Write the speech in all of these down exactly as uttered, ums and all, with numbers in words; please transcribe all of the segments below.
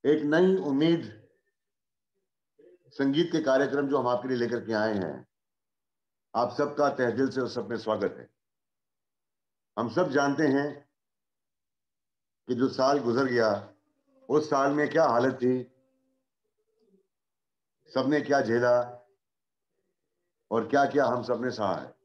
एक नई उम्मीद संगीत के कार्यक्रम जो हम आपके लिए लेकर के आए हैं, आप सबका तहे दिल से उस सब में स्वागत है। हम सब जानते हैं कि जो साल गुजर गया, उस साल में क्या हालत थी, सबने क्या झेला और क्या क्या हम सबने सहा है।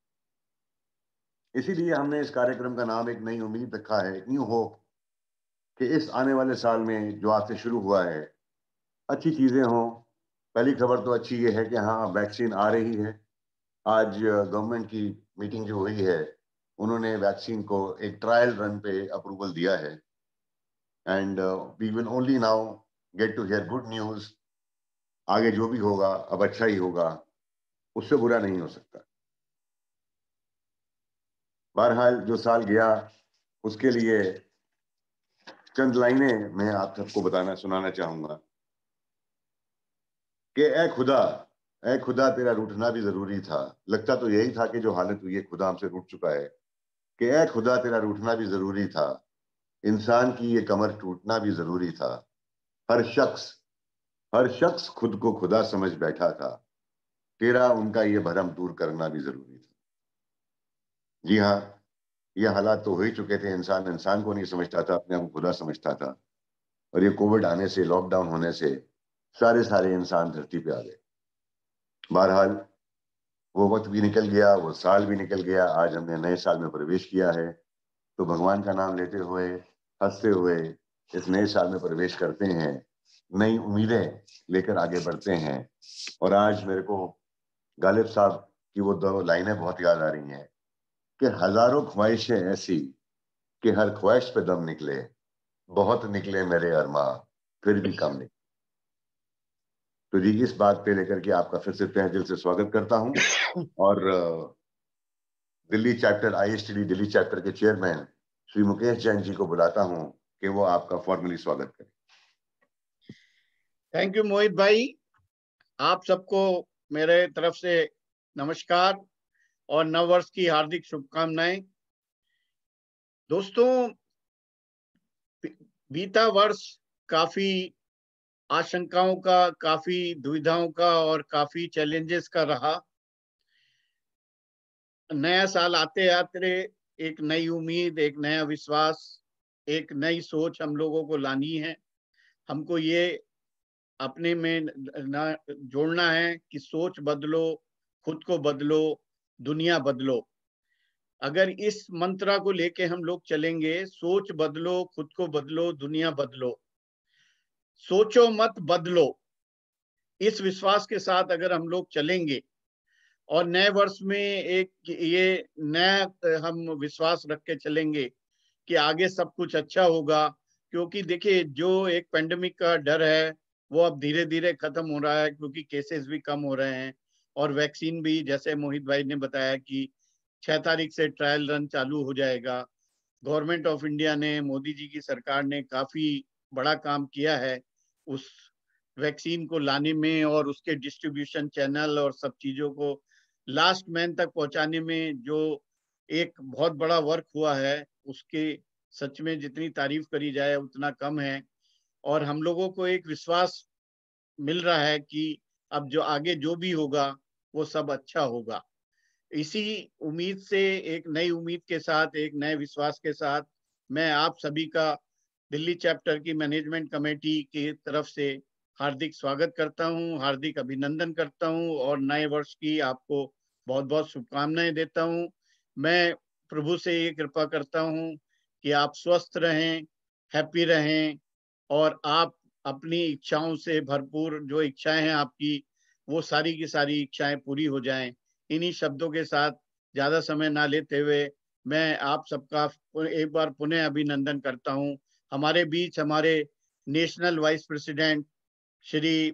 इसीलिए हमने इस कार्यक्रम का नाम एक नई उम्मीद रखा है, एक न्यू होप, कि इस आने वाले साल में जो आज से शुरू हुआ है, अच्छी चीजें हों। पहली खबर तो अच्छी ये है कि हाँ, वैक्सीन आ रही है। आज गवर्नमेंट की मीटिंग जो हुई है, उन्होंने वैक्सीन को एक ट्रायल रन पे अप्रूवल दिया है and we will only now get to hear good news. आगे जो भी होगा अब अच्छा ही होगा, उससे बुरा नहीं हो सकता। बहरहाल जो साल गया उसके लिए चंद लाइनें मैं आप सबको बताना सुनाना चाहूंगा कि ए खुदा, ए खुदा तेरा रूठना भी जरूरी था। लगता तो यही था कि जो हालत हुई है, खुदा हमसे रूठ चुका है। कि ए खुदा तेरा रूठना भी जरूरी था, इंसान की ये कमर टूटना भी जरूरी था। हर शख्स हर शख्स खुद को खुदा समझ बैठा था, तेरा उनका ये भरम दूर करना भी जरूरी था। जी हाँ, ये हालात तो हो ही चुके थे। इंसान इंसान को नहीं समझता था, अपने आप को खुदा समझता था। और ये कोविड आने से, लॉकडाउन होने से सारे सारे इंसान धरती पे आ गए। बहरहाल वो वक्त भी निकल गया, वो साल भी निकल गया। आज हमने नए साल में प्रवेश किया है, तो भगवान का नाम लेते हुए, हंसते हुए इस नए साल में प्रवेश करते हैं, नई उम्मीदें लेकर आगे बढ़ते हैं। और आज मेरे को गालिब साहब की वो दो लाइनें बहुत याद आ रही हैं कि हजारों ख्वाहिशें ऐसी कि हर ख्वाहिश पे दम निकले, बहुत निकले मेरे अरमा, फिर भी कम निकले। तो जी, इस बात पे लेकर के आपका फिर से तहे दिल से स्वागत करता हूं और Delhi chapter, ISTD Delhi chapter के चेयरमैन श्री मुकेश जैन जी को बुलाता हूं कि वो आपका फॉर्मली स्वागत करें। थैंक यू मोहित भाई, आप सबको मेरे तरफ से नमस्कार और नव वर्ष की हार्दिक शुभकामनाएं। दोस्तों, बीता वर्ष काफी आशंकाओं का, काफी दुविधाओं का और काफी चैलेंजेस का रहा। नया साल आते आते एक नई उम्मीद, एक नया विश्वास, एक नई सोच हम लोगों को लानी है। हमको ये अपने में ना जोड़ना है कि सोच बदलो, खुद को बदलो, दुनिया बदलो। अगर इस मंत्रा को लेके हम लोग चलेंगे, सोच बदलो, खुद को बदलो, दुनिया बदलो, सोचो मत बदलो, इस विश्वास के साथ अगर हम लोग चलेंगे और नए वर्ष में एक ये नया हम विश्वास रख के चलेंगे कि आगे सब कुछ अच्छा होगा। क्योंकि देखिए, जो एक पेंडेमिक का डर है वो अब धीरे धीरे खत्म हो रहा है, क्योंकि केसेस भी कम हो रहे हैं और वैक्सीन भी, जैसे मोहित भाई ने बताया कि छह तारीख से ट्रायल रन चालू हो जाएगा। गवर्नमेंट ऑफ इंडिया ने, मोदी जी की सरकार ने काफी बड़ा काम किया है उस वैक्सीन को लाने में और उसके डिस्ट्रीब्यूशन चैनल और सब चीजों को लास्ट मैन तक पहुंचाने में जो एक बहुत बड़ा वर्क हुआ है, उसके सच में जितनी तारीफ करी जाए उतना कम है। और हम लोगों को एक विश्वास मिल रहा है कि अब जो आगे जो भी होगा वो सब अच्छा होगा। इसी उम्मीद से, एक नई उम्मीद के साथ, एक नए विश्वास के साथ, मैं आप सभी का दिल्ली चैप्टर की मैनेजमेंट कमेटी की तरफ से हार्दिक स्वागत करता हूं, हार्दिक अभिनंदन करता हूं और नए वर्ष की आपको बहुत बहुत शुभकामनाएं देता हूं। मैं प्रभु से ये कृपा करता हूं कि आप स्वस्थ रहें, हैप्पी रहें और आप अपनी इच्छाओं से भरपूर, जो इच्छाएं हैं आपकी, वो सारी की सारी इच्छाएं पूरी हो जाएं। इन्हीं शब्दों के साथ ज्यादा समय ना लेते हुए मैं आप सबका एक बार पुनः अभिनंदन करता हूं। हमारे बीच हमारे national vice president Shri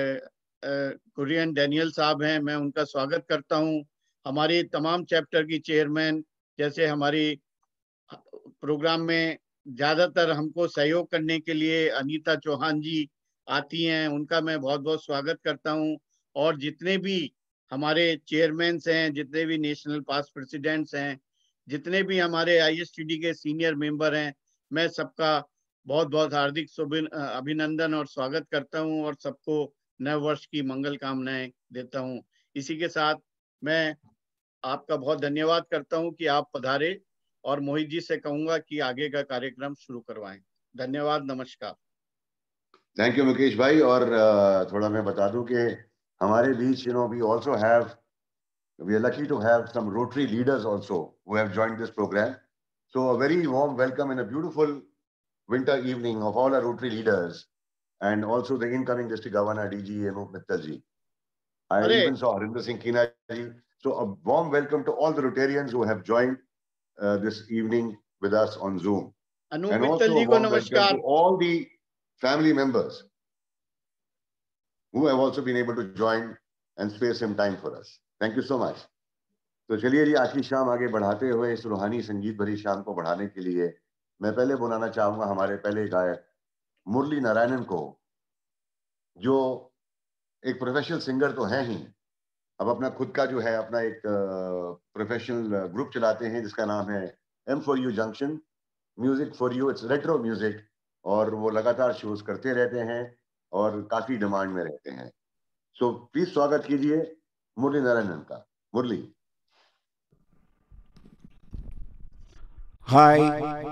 Kurian Daniel साहब हैं, मैं उनका स्वागत करता हूं। हमारी तमाम चैप्टर की चेयरमैन, जैसे हमारी प्रोग्राम में ज्यादातर हमको सहयोग करने के लिए अनीता चौहान जी आती हैं, उनका मैं बहुत बहुत स्वागत करता हूं। और जितने भी हमारे चेयरमैन्स हैं, जितने भी नेशनल पास्ट प्रेसिडेंट्स हैं, जितने भी हमारे आईएसटीडी के सीनियर मेंबर हैं, मैं सबका बहुत बहुत हार्दिक शुभ अभिनंदन और स्वागत करता हूं और सबको नव वर्ष की मंगल कामनाएं देता हूं। इसी के साथ मैं आपका बहुत धन्यवाद करता हूं कि आप पधारे और मोहित जी से कहूंगा कि आगे का कार्यक्रम शुरू करवाएं। धन्यवाद, नमस्कार। थैंक यू मुकेश भाई। और थोड़ा मैं बता दूं कि हमारे बीच you know we also have we are lucky to have some rotary leaders also who have joined this program. So a very warm welcome in a beautiful winter evening of all our Rotary leaders and also the incoming district governor D G Anoop Mittal ji. I Arre. even saw Harinder Singh Kina ji. So a warm welcome to all the Rotarians who have joined uh, this evening with us on Zoom. Anoop and Mittal also ji a ko warm namaskar. welcome to all the family members who have also been able to join and spare some time for us. Thank you so much. तो चलिए जी, आज की शाम आगे बढ़ाते हुए इस रूहानी संगीत भरी शाम को बढ़ाने के लिए मैं पहले बुलाना चाहूंगा हमारे पहले गायक मुरली नारायणन को, जो एक प्रोफेशनल सिंगर तो हैं ही, अब अपना खुद का जो है अपना एक प्रोफेशनल ग्रुप चलाते हैं जिसका नाम है M for you junction music for you. It's retro music और वो लगातार शोज करते रहते हैं और काफी डिमांड में रहते हैं। सो प्लीज स्वागत कीजिए मुरली नारायणन का। मुरली। Hi.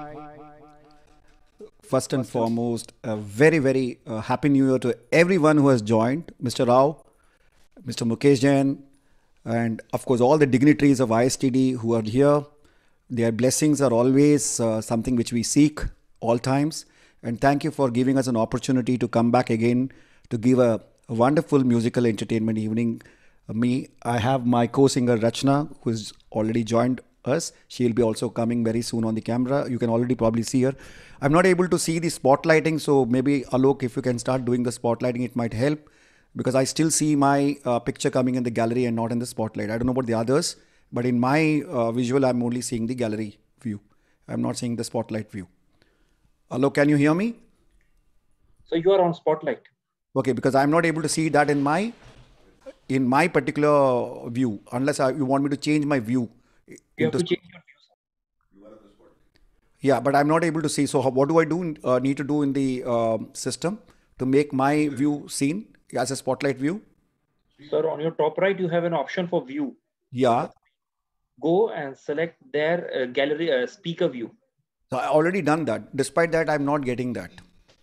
First and foremost, a very, very uh, happy new year to everyone who has joined. Mister Rao, Mister Mukesh Jain, and of course all the dignitaries of I S T D who are here. Their blessings are always uh, something which we seek all times. And thank you for giving us an opportunity to come back again to give a, a wonderful musical entertainment evening. Uh, me, I have my co-singer Rachna, who has already joined us. She'll be also coming very soon on the camera. You can already probably see her. I'm not able to see the spotlighting, so maybe Alok, if you can start doing the spotlighting, it might help, because I still see my uh, picture coming in the gallery and not in the spotlight. I don't know about the others, but in my uh, visual, I'm only seeing the gallery view. I'm not seeing the spotlight view. Alok, can you hear me? So you are on spotlight. Okay, because I'm not able to see that in my in my particular view, unless I, you want me to change my view. You have to change your view. Yeah, but I'm not able to see. So how, what do I do? Uh, need to do in the uh, system to make my view seen as a spotlight view? Sir, on your top right, you have an option for view. Yeah. Go and select their uh, gallery uh, speaker view. So I already done that. Despite that, I'm not getting that.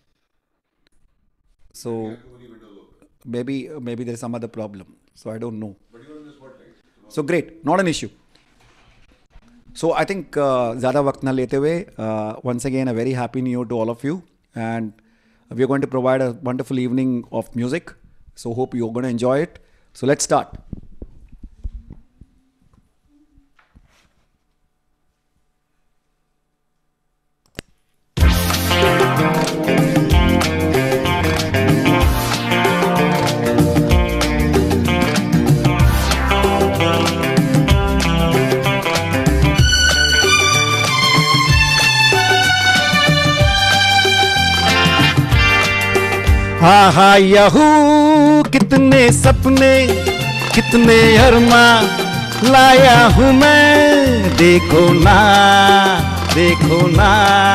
So maybe maybe there is some other problem. So I don't know. So great, not an issue. So I think uh, ज़्यादा वक्त ना लेते हुए, uh, once again a very happy new year to all of you, and we are going to provide a wonderful evening of music. So hope you're going to enjoy it. So let's start. हा हा Yahoo कितने सपने कितने अरमा लाया हूँ मैं, देखो ना देखो ना।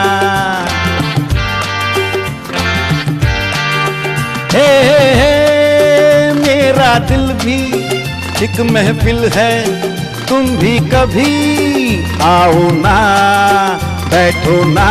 हे, हे, हे मेरा दिल भी एक महफिल है, तुम भी कभी आओ ना, बैठो ना।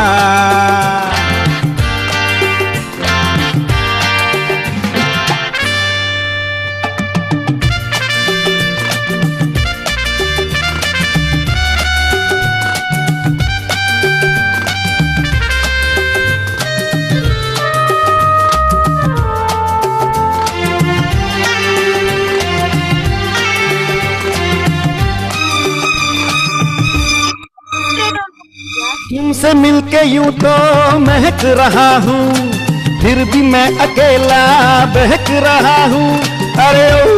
तुमसे मिलके यूं तो महक रहा हूँ, फिर भी मैं अकेला बहक रहा हूँ। अरे ओ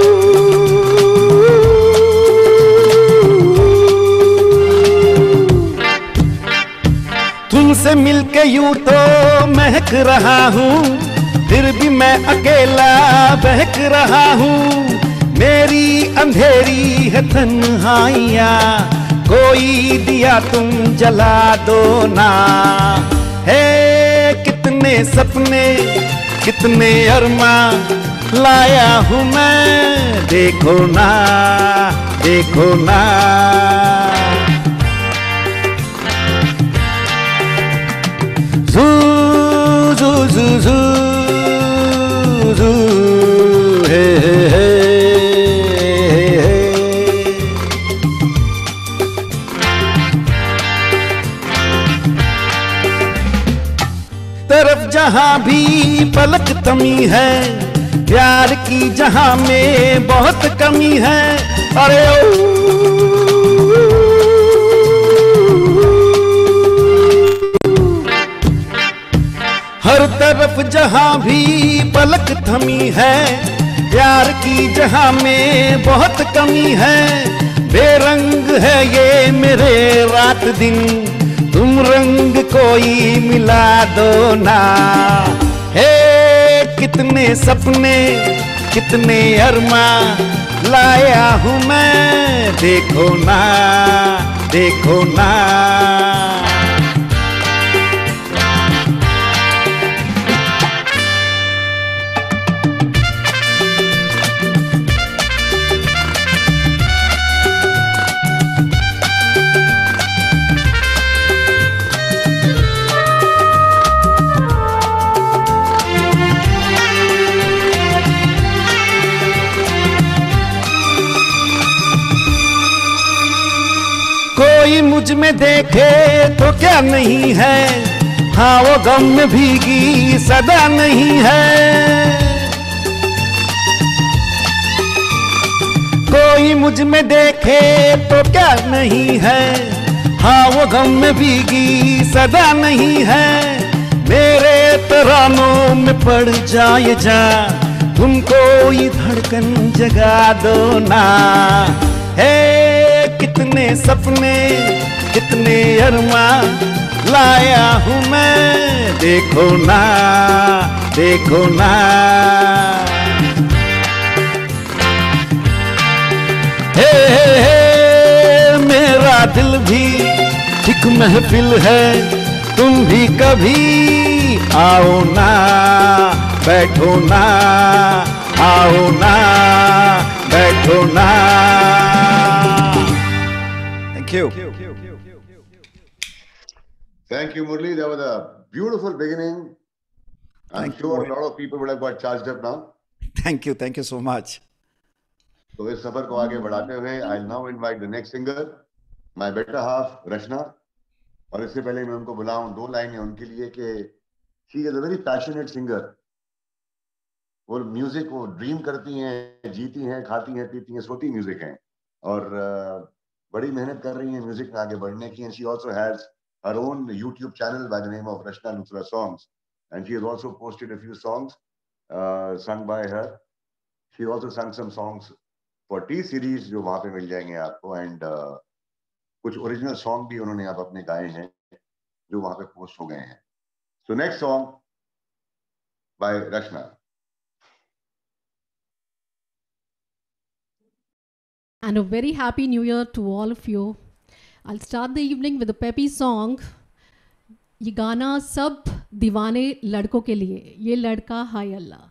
तुमसे मिलके यूं तो महक रहा हूँ, फिर भी मैं अकेला बहक रहा हूँ। मेरी अंधेरी है तन्हाइयाँ, कोई दिया तुम जला दो ना। है कितने सपने कितने अरमान लाया हूँ मैं, देखो ना देखो ना। जू जू जू जू जू हे हे हे हे। तरफ जहां भी पलक तमी है, प्यार की जहां में बहुत कमी है। अरे ओ हर तरफ जहां भी पलक थमी है, प्यार की जहां में बहुत कमी है। बेरंग है ये मेरे रात दिन, तुम रंग कोई मिला दो ना। हे कितने सपने कितने अरमान लाया हूँ मैं, देखो ना देखो ना। कोई मुझ में देखे तो क्या नहीं है, हाँ वो गम में भीगी सदा नहीं है। कोई मुझ में देखे तो क्या नहीं है, हाँ वो गम में भीगी सदा नहीं है। मेरे तरानों में पड़ जाए जा, तुमको ये धड़कन जगा दो ना। है कितने सपने कितने अरमान लाया हूँ मैं, देखो ना देखो ना। हे हे हे मेरा दिल भी एक महफिल है, तुम भी कभी आओ ना, बैठो ना, आओ ना, बैठो ना। Thank you. Thank you, Murli. That was a beautiful beginning. I'm Thank sure you. a lot of people would have got charged up now. Thank you, thank you so much. तो इस सफर को आगे बढ़ाते हुए I'll now invite the next singer, my better half, Rachna. और इससे पहले मैं उनको बुलाऊं, दो लाइनें उनके लिए कि she is a very passionate singer. वो म्यूजिक वो ड्रीम करती हैं, जीती हैं, खाती हैं, पीती हैं, सोती म्यूजिक हैं और uh, बड़ी मेहनत कर रही हैं म्यूजिक में आगे बढ़ने की। And she also has her own YouTube channel by the name of Rachna Luthra Songs, and she has also posted a few songs uh, sung by her. She also sung some songs for T series जो वहाँ पे मिल जाएंगे आपको, and uh, कुछ original song भी उन्होंने आप अपने गाए हैं जो वहाँ पे पोस्ट हो गए हैं। So next song by Rachna. And a very happy new year to all of you. I'll start the evening with a peppy song. ये गाना सब दीवाने लड़कों के लिए, ये लड़का हाय अल्लाह।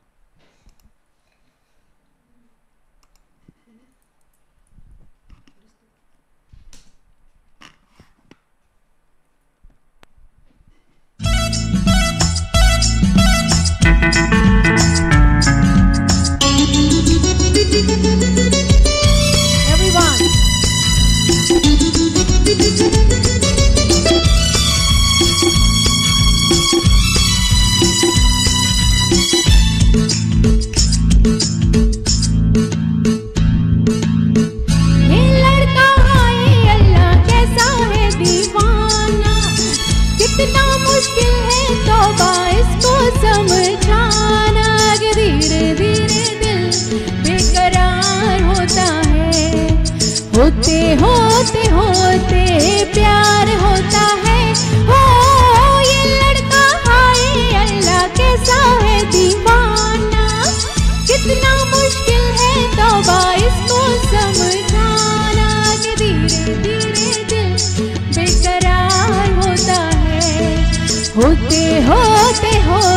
होते होते होते प्यार होता है। हो ये लड़का हाय अल्लाह कैसा है दीवाना, कितना मुश्किल है तौबा इसको समझाना कि धीरे धीरे दिल बेकरार होता है। होते होते होते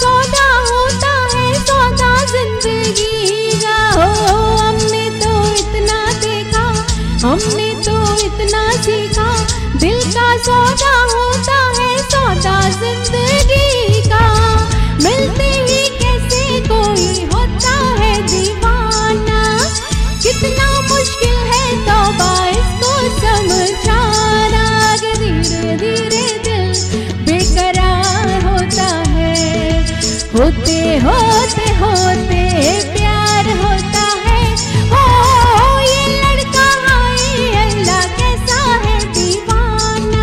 सौदा होता है सौदा जिंदगी का। हो हमने तो इतना देखा, हमने तो इतना सीखा, दिल का सौदा होता है सौदा जिंदगी का। मिलते ही कैसे कोई होता है दीवाना, कितना मुश्किल है तौबा इसको समझाना। कि धीरे धीरे दिल बेकरार होता है, होते होते होते प्यार होता है। हो ये लड़का हाय अल्लाह कैसा है दीवाना।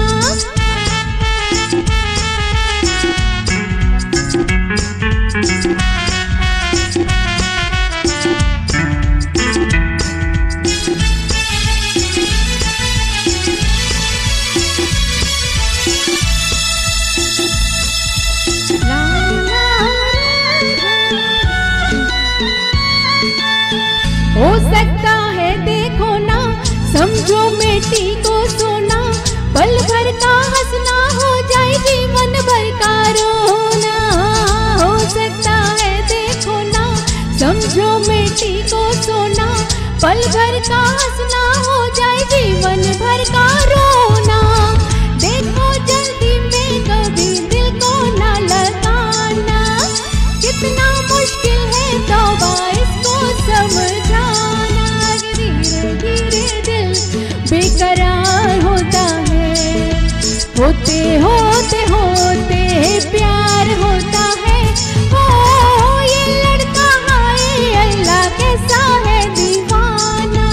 हो सकता है देखो ना, समझो बेटी को सोना, पल भर का हंसना हो जाए जीवन भर का रोना। हो सकता है देखो ना, समझो बेटी को सोना, पल भर का हंसना हो जाए जीवन भर का रोना। देखो जल्दी में कभी दिल को ना लगाना, कितना मुश्किल है तौबा इसको समझाना। धीरे धीरे दिल बेकरार होता है, होते होते होते प्यार होता है। हो ये लड़का हाय अल्लाह कैसा है दीवाना।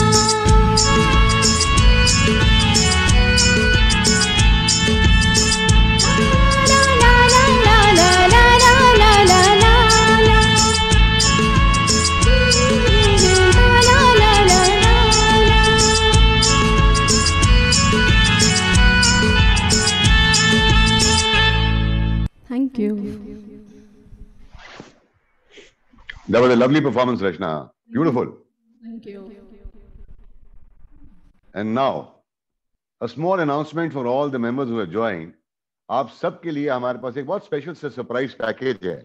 ला ला ला ला ला ला ला ला ला ला ला ला ला ला ला। Thank you. That was a lovely performance, Rachna. Beautiful. Thank you. And now, a small announcement for all the members who have joined. आप सबके लिए हमारे पास एक बहुत स्पेशल सा सरप्राइज पैकेज है,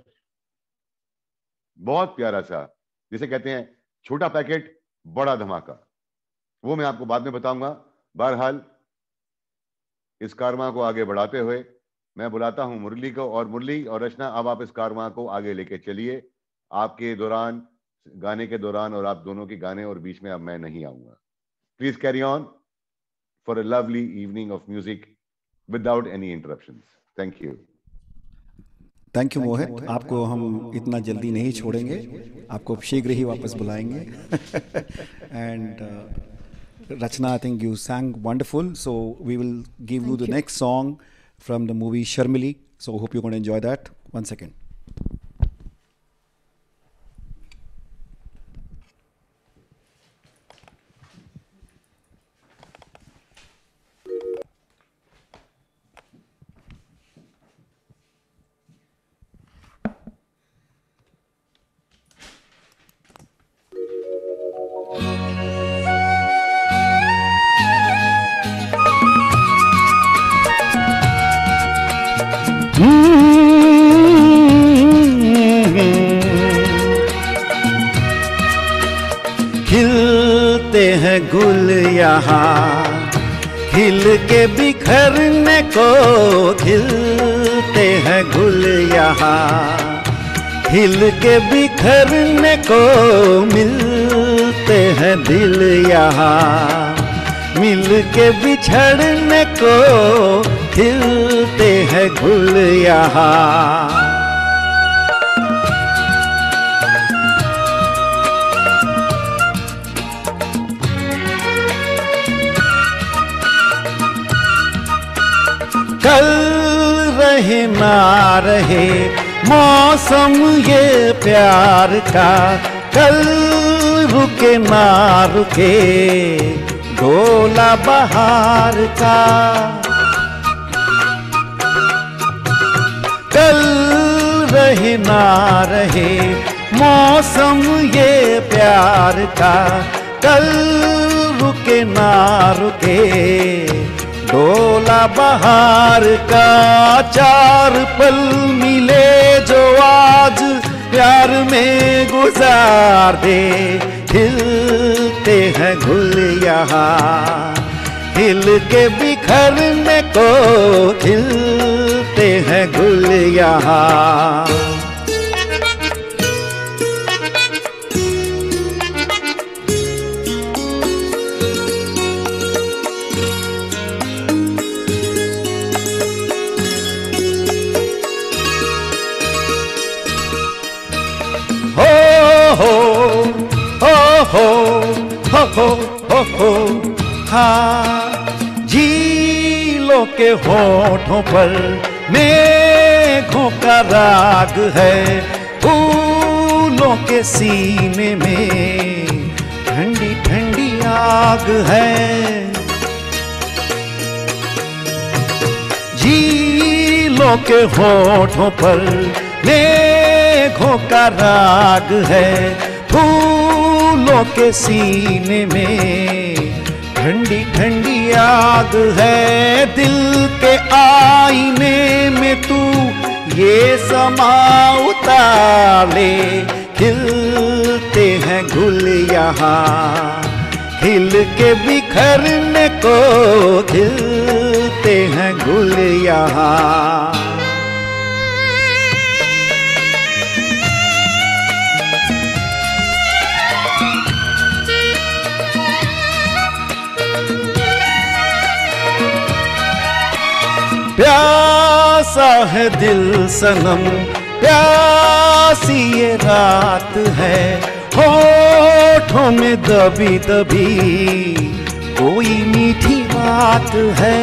बहुत प्यारा सा, जिसे कहते हैं छोटा पैकेट बड़ा धमाका। वो मैं आपको बाद में बताऊंगा। बहरहाल इस कारवां को आगे बढ़ाते हुए मैं बुलाता हूं मुरली को, और मुरली और रचना अब आप इस कारवां को आगे लेके चलिए। आपके दौरान, गाने के दौरान और आप दोनों के गाने और बीच में अब मैं नहीं आऊंगा। Please carry on for a lovely evening of music without any interruptions. Thank you. Thank you Mohit, आपको हम इतना जल्दी नहीं छोड़ेंगे, आपको शीघ्र ही वापस बुलाएंगे। And Rachna, I think you sang wonderful, so we will give you the next song from the movie Sharmili, so hope you're going to enjoy that. One second. खिलते हैं गुल यहाँ, खिल के बिखरने को, खिलते हैं गुल यहाँ, खिल के बिखरने को, मिलते हैं दिल यहाँ, मिल के बिछड़ने को, खिलते हैं गुल यहाँ। कल रहे ना रहे मौसम ये प्यार का, कल रुके ना रुके डोला बहार का, कल रहे ना रहे मौसम ये प्यार का, कल रुके ना रुके डोला बहार का। चार पल मिले जो आज प्यार में गुजार दे। खिलते हैं गुल यहाँ, खिल के बिखरने को खिलते हैं गुल यहाँ। हो हो हो हो हो हो हाँ, झीलों के होठों पर मेघों का राग है, फूलों के सीने में ठंडी ठंडी आग है। झीलों के होठों पर मेघों का राग है, फूलों के सीने में ठंडी ठंडी आग है। दिल के आईने में तू ये समा उतार ले। खिलते हैं गुल यहाँ, खिल के बिखरने को खिलते हैं गुल यहाँ। प्यासा है दिल सनम, प्यासी ये रात है, होठों में दबी दबी कोई मीठी बात है।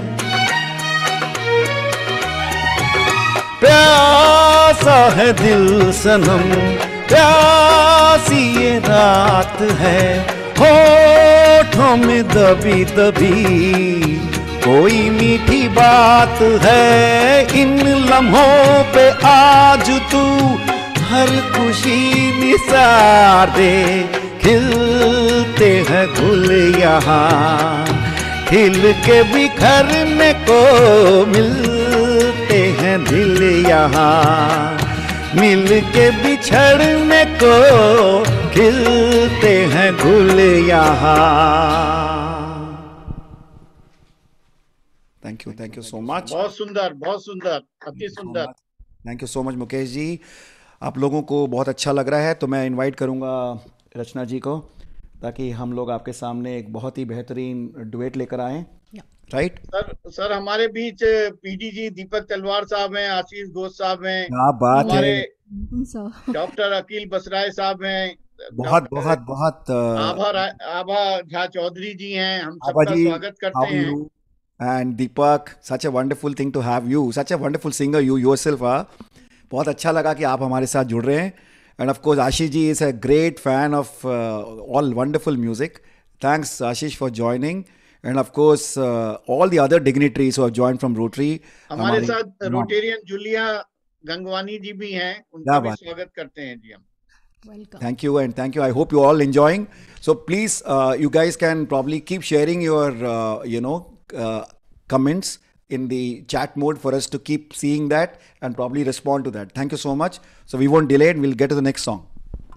प्यासा है दिल सनम, प्यासी ये रात है, होठों में दबी दबी कोई मीठी बात है। इन लम्हों पे आज तू हर खुशी निसार दे। खिलते हैं गुल यहाँ, खिल के बिखरने को मिलते हैं दिल यहाँ, मिल के बिछड़ने को खिलते हैं गुल यहाँ। Thank you, thank you so much. बहुत सुंदर, बहुत सुंदर, अति सुंदर। Thank you so much Mukesh ji. आप लोगों को बहुत अच्छा लग रहा है तो मैं इनवाइट करूंगा रचना जी को, ताकि हम लोग आपके सामने एक बहुत ही बेहतरीन डुएट लेकर आए। राइट सर, सर हमारे बीच पीडी जी दीपक तलवार साहब हैं, आशीष घोष साहब हैं, क्या बात है, हमारे डॉक्टर अकील बसराय साहब हैं, बहुत बहुत बहुत आभा आभा झा चौधरी जी हैं, हम सबका स्वागत करते हैं। And Deepak, such a wonderful thing to have you, such a wonderful singer you yourself are. बहुत अच्छा लगा कि आप हमारे साथ जुड़ रहे हैं. And of course, Ashish ji is a great fan of uh, all wonderful music. Thanks, Ashish, for joining. And of course, uh, all the other dignitaries who have joined from Rotary. हमारे साथ Rotarian Julia Gangwani जी भी हैं, उनका भी स्वागत करते हैं जी हम. Welcome. Thank you and thank you. I hope you all enjoying. So please, uh, you guys can probably keep sharing your, uh, you know, uh, comments in the chat mode for us to keep seeing that and probably respond to that. Thank you so much. So we won't delay it. We'll get to the next song.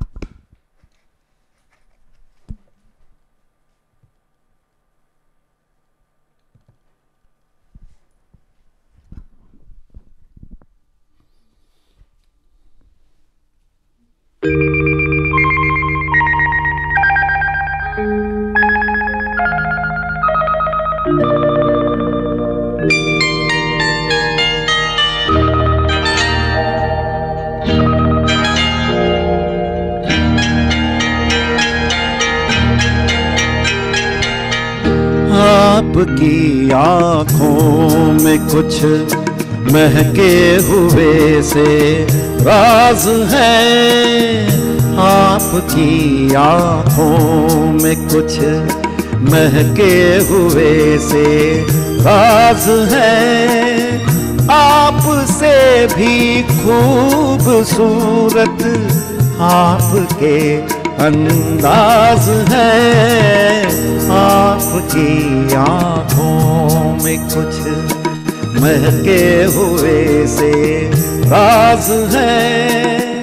आपकी आँखों में कुछ महके हुए से राज है, आपकी आँखों में कुछ महके हुए से राज है, आपसे भी खूबसूरत आपके अंदाज है, आपकी आँखों में कुछ महके हुए से राज है।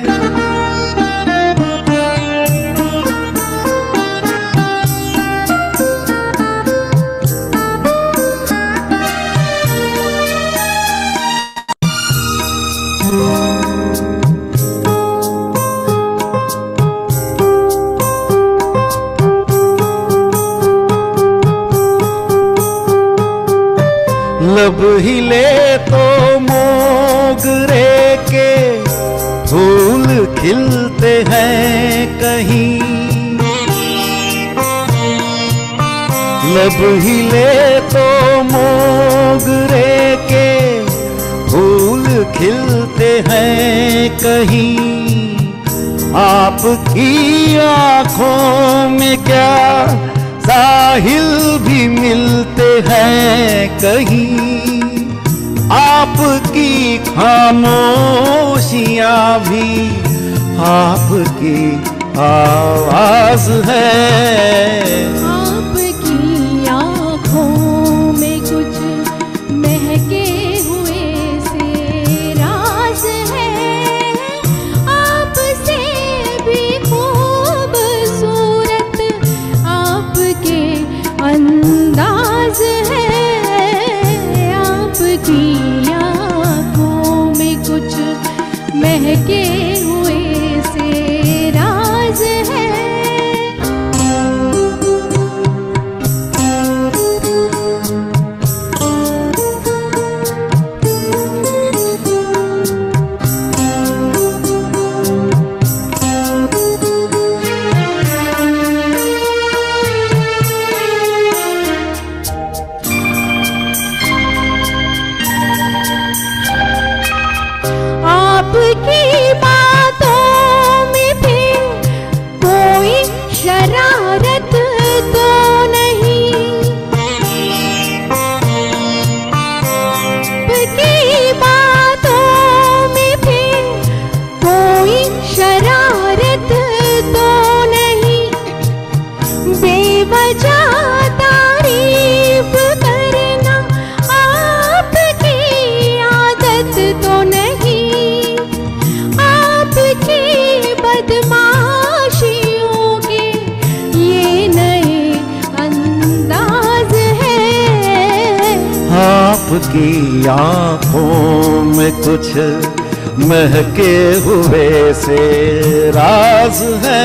लब हिले तो मोगरे के फूल खिलते हैं कहीं, लब हिले तो मोगरे के फूल खिलते हैं कहीं। आपकी आँखों में क्या साहिल भी मिलते हैं कहीं, आपकी खामोशियाँ भी आपकी आवाज है। आपकी आँखों में कुछ महके हुए से राज है, आपसे भी खूबसूरत आपके अंदाज है। आपकी आँखों में कुछ महके हुए से राज है। आपकी बातों में फिर कोई शरारत तो नहीं, आपकी बातों में फिर कोई शरारत तो नहीं। बेवजह तारीफ करना आपकी आदत तो नहीं, आपकी बदमाशियों के ये नए अंदाज है। आपकी आँखों में कुछ महके हुए से राज है।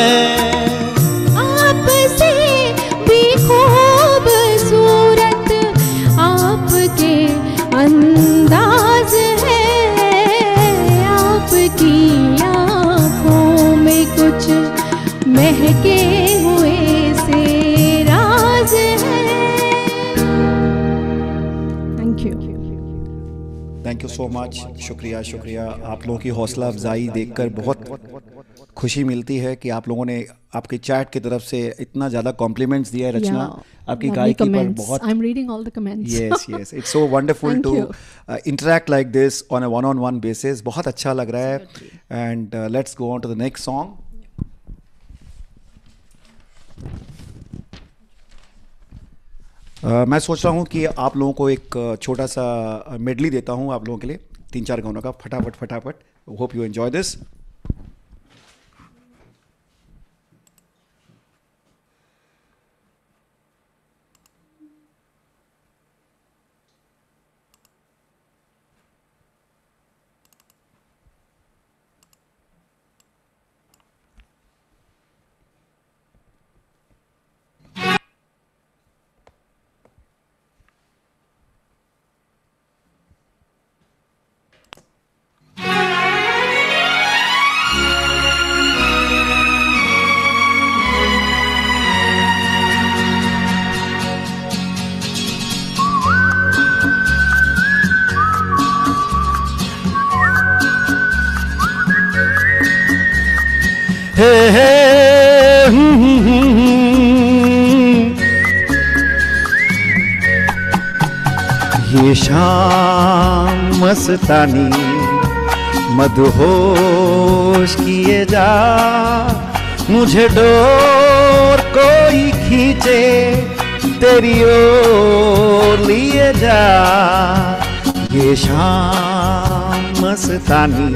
आपसे भी खूबसूरत आपके अंदाज है। आपकी आँखों में कुछ महके हुए से राज है। Thank you. Thank you so much. शुक्रिया शुक्रिया। आप लोगों की हौसला अफजाई देखकर बहुत खुशी मिलती है कि आप लोगों ने आपके चैट की तरफ से इतना ज़्यादा कॉम्प्लीमेंट्स दिया है रचना। आपकी गायकी पर बहुत I'm reading all the comments. yes yes it's so wonderful Thank to you. uh, interact like this on a one on one basis. बहुत अच्छा लग रहा है। and uh, let's go on to the next song. Uh, मैं सोच रहा हूँ कि आप लोगों को एक uh, छोटा सा मेडली देता हूँ आप लोगों के लिए, तीन चार गानों का फटाफट फटाफट। Hope you enjoy this. हे हे हम्म, हम्म, हम्म। ये शाम मस्तानी मदहोश किए जा, मुझे डोर कोई खींचे तेरी ओर लिए जा। ये शाम मस्तानी,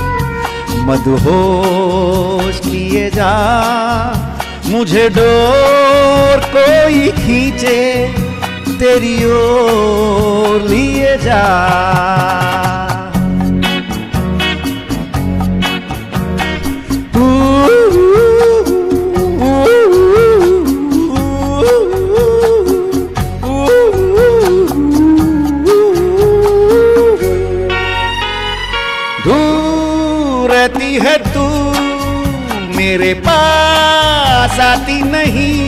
मदहोश किए जा मुझे डोर कोई खींचे तेरी ओर लिए जा। दूर रहती है तू मेरे पास आती नहीं,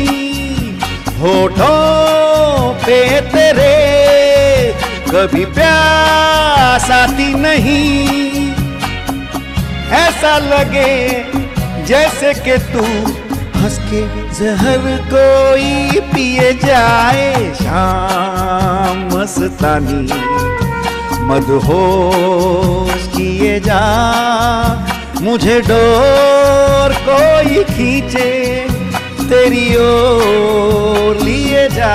होठों पे तेरे कभी प्यास आती नहीं। ऐसा लगे जैसे कि तू हंस के जहर कोई पिए जाए। शाम मस्तानी, मदहोश किए जा मुझे डोर कोई खींचे तेरी ओर लिए जा।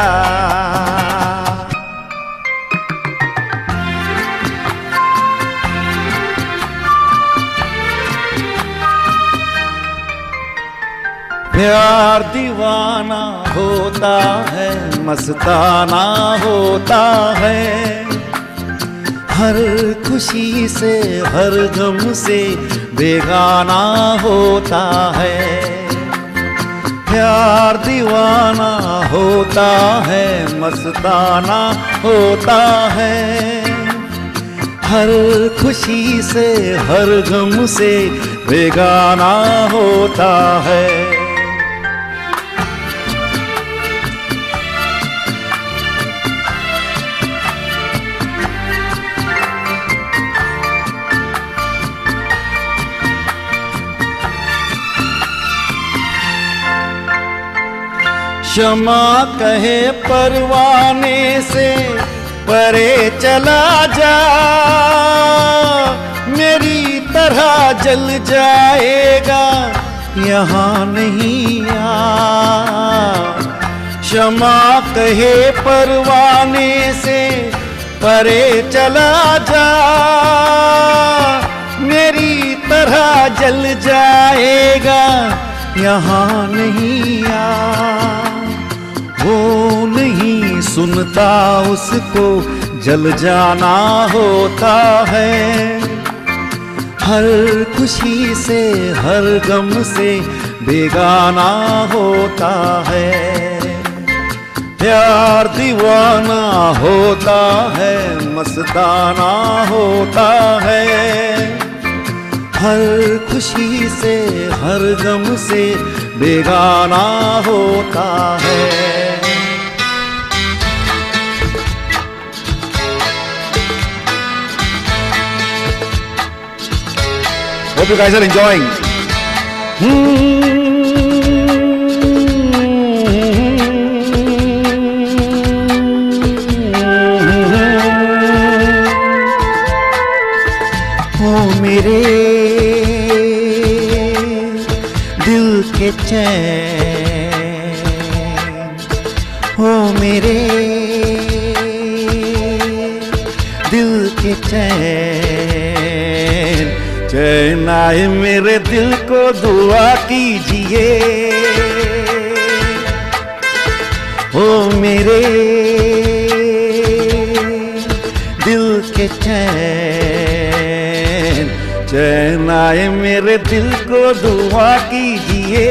प्यार दीवाना होता है, मस्ताना होता है, हर खुशी से हर गम से बेगाना होता है। प्यार दीवाना होता है, मस्ताना होता है, हर खुशी से हर गम से बेगाना होता है। क्षमा कहे परवाने से परे चला जा, मेरी तरह जल जाएगा यहाँ नहीं आ। क्षमा कहे परवाने से परे चला जा, मेरी तरह जल जाएगा यहाँ नहीं आ। वो नहीं सुनता उसको जल जाना होता है, हर खुशी से हर गम से बेगाना होता है। प्यार दीवाना होता है, मस्ताना होता है, हर खुशी से हर गम से बेगाना होता है। Hope you guys are enjoying. ओ मेरे दिल के चैन, ओ मेरे दिल के चैन, चैन आए मेरे दिल को दुआ कीजिए। ओ मेरे दिल के चैन, चैन आए मेरे दिल को दुआ कीजिए।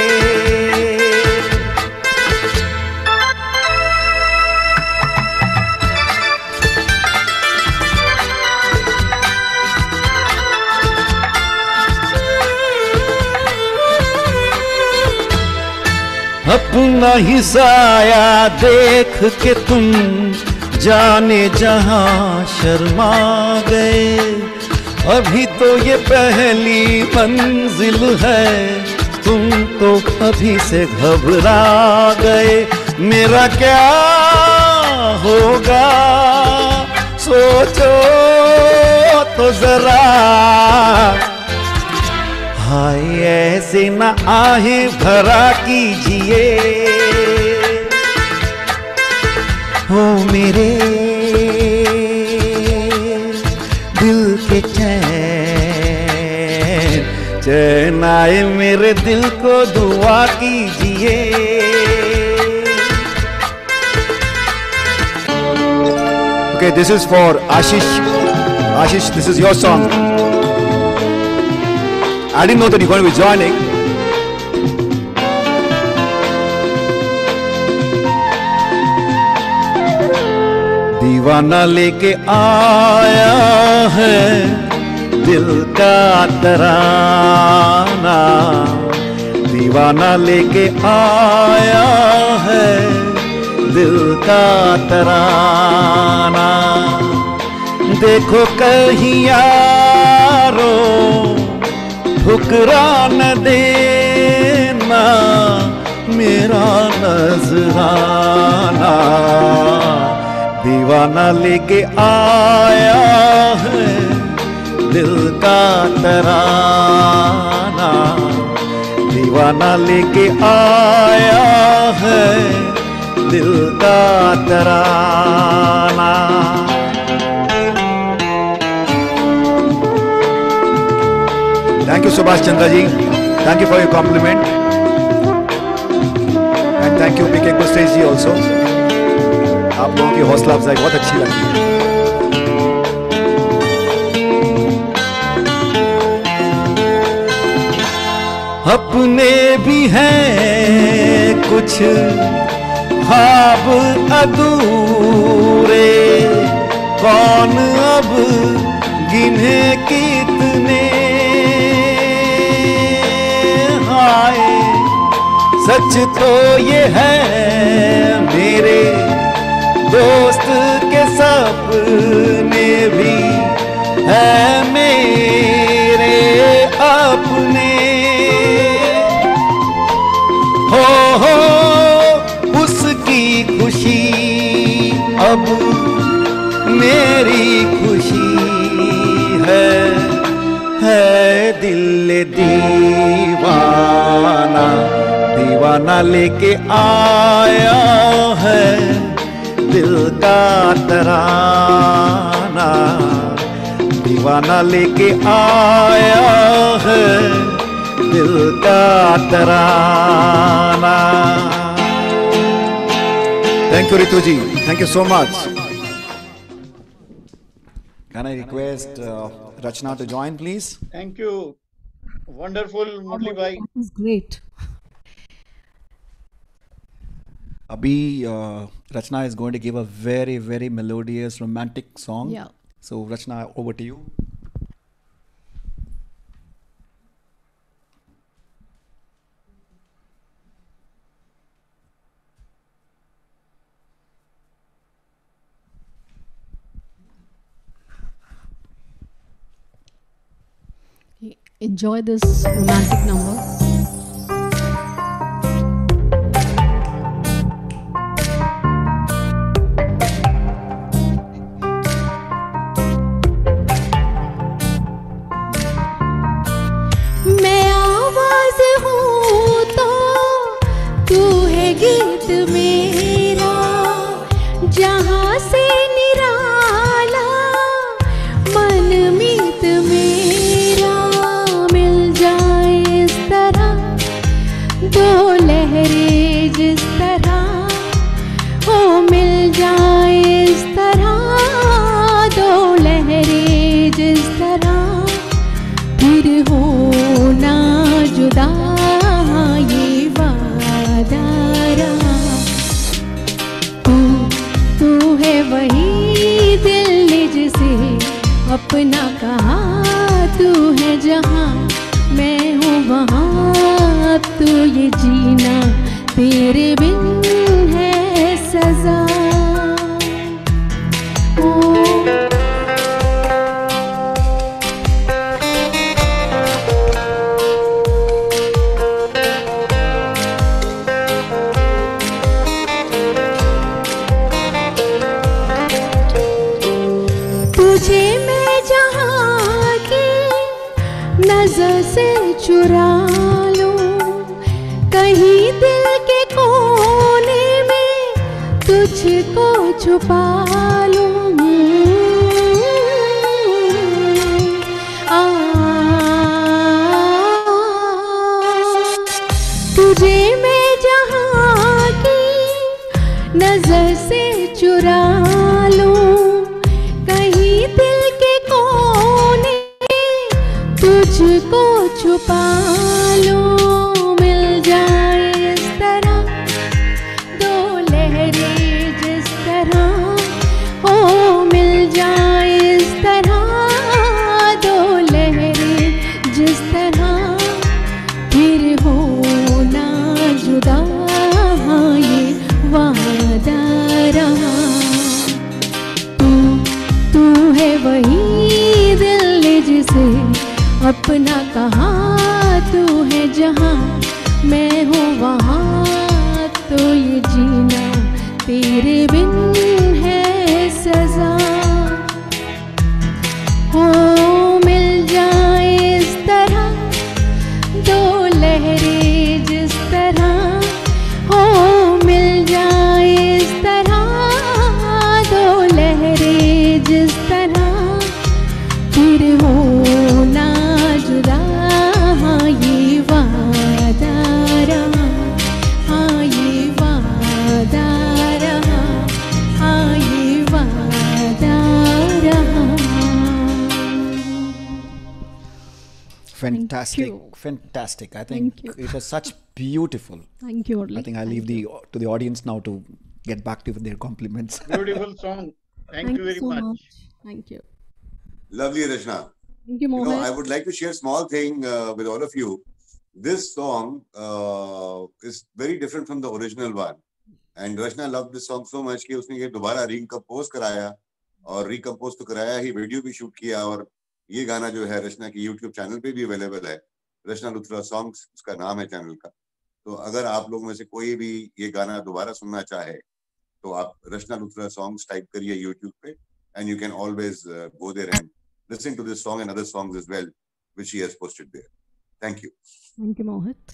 अपना ही साया देख के तुम जाने जहां शर्मा गए। अभी तो ये पहली मंजिल है, तुम तो अभी से घबरा गए। मेरा क्या होगा सोचो तो जरा, हाय ऐसे न आहे भरा कीजिए। हो मेरे दिल के चैन आए मेरे दिल को दुआ कीजिए। Okay, this is for Ashish. Ashish, this is your song. I didn't know that you're going to be joining. दीवाना लेके आया है दिल का तराना, दीवाना लेके आया है दिल का तराना। देखो कहीं यारो ठुकरा न देना मेरा नजराना, दीवाना लेके आया है दिल का तराना, दीवाना लेके आया है दिल का तराना। Thank you Subhash Chandra ji. Thank you for your compliment. And thank you P K Kustage ji also. आप लोगों की हौसला अफजाई बहुत अच्छी लगती है। अपने भी हैं कुछ ख्वाब अधूरे, कौन अब गिने कितने, हाय सच तो ये है मेरे दोस्त के सपने भी है मेरे अपने। हो हो उसकी खुशी अब मेरी खुशी है, है दिल दीवाना, दीवाना लेके आया है दिल का तराना, दीवाना लेके आया है दिल का तराना। Thank you Ritu ji. Thank you so much. Can I request uh, Rachna to join please? Thank you. Wonderful, Murli bhai. That was great. Abhi uh, Rachna is going to give a very very melodious romantic song. Yeah. So Rachna, over to you. Enjoy this romantic number. मैं आवाज हूँ तो तू है गीत मेरा, जहाँ से निराला मन मीत मेरा, मिल जाए इस तरह दो लहरें जिस तरह, ओ मिल जाए इस तरह दो लहरें जिस तरह, फिर हो ना जुदा ये वादा रहा। तू तू है वही दिल ने जिसे अपना कहा, तू है जहाँ मैं हूँ वहाँ, अब तो ये जीना तेरे बिन है सजा। ओ तुझे मैं जहाँ की नजर से चुरा लूं, कहीं दिल के कोने में तुझको छुपा लूं। आ, जहाँ मैं हूँ वहाँ, तो ये जीना तेरे बिन है सजा। हो मिल जाए इस तरह दो लहरें जिस तरह, हो मिल जाए इस तरह दो लहरें जिस तरह, फिर हो ना जुदा। हाँ ये वादा रहा, हाँ ये वादा रहा, हाँ ये वादा रहा। Fantastic, you. fantastic. I think Thank you. it was such beautiful. Thank you, Murli. I think I leave the to the audience now to get back to their compliments. Beautiful song. Thank, Thank you very so much. much. Thank you. Lovely, Rachna. Thank you, You know, I Mohit. would like to share a small thing uh, with all of you. This song uh, is very different from the original one. And Rachna loved this song so much कि उसने ये दोबारा recompose कराया, और recompose तो कराया ही, video भी shoot किया, और ये गाना जो है रचना की यूट्यूब चैनल पे भी अवेलेबल है। रचना लुथरा सॉन्ग्स उसका नाम है चैनल का। तो अगर आप लोग में से कोई भी ये गाना दोबारा सुनना चाहे तो आप रचना लुथरा सॉन्ग्स टाइप करिए यूट्यूब पे, and you can always go there and listen to this song and other songs as well which she has posted there. Thank you. Thank you, Mohit.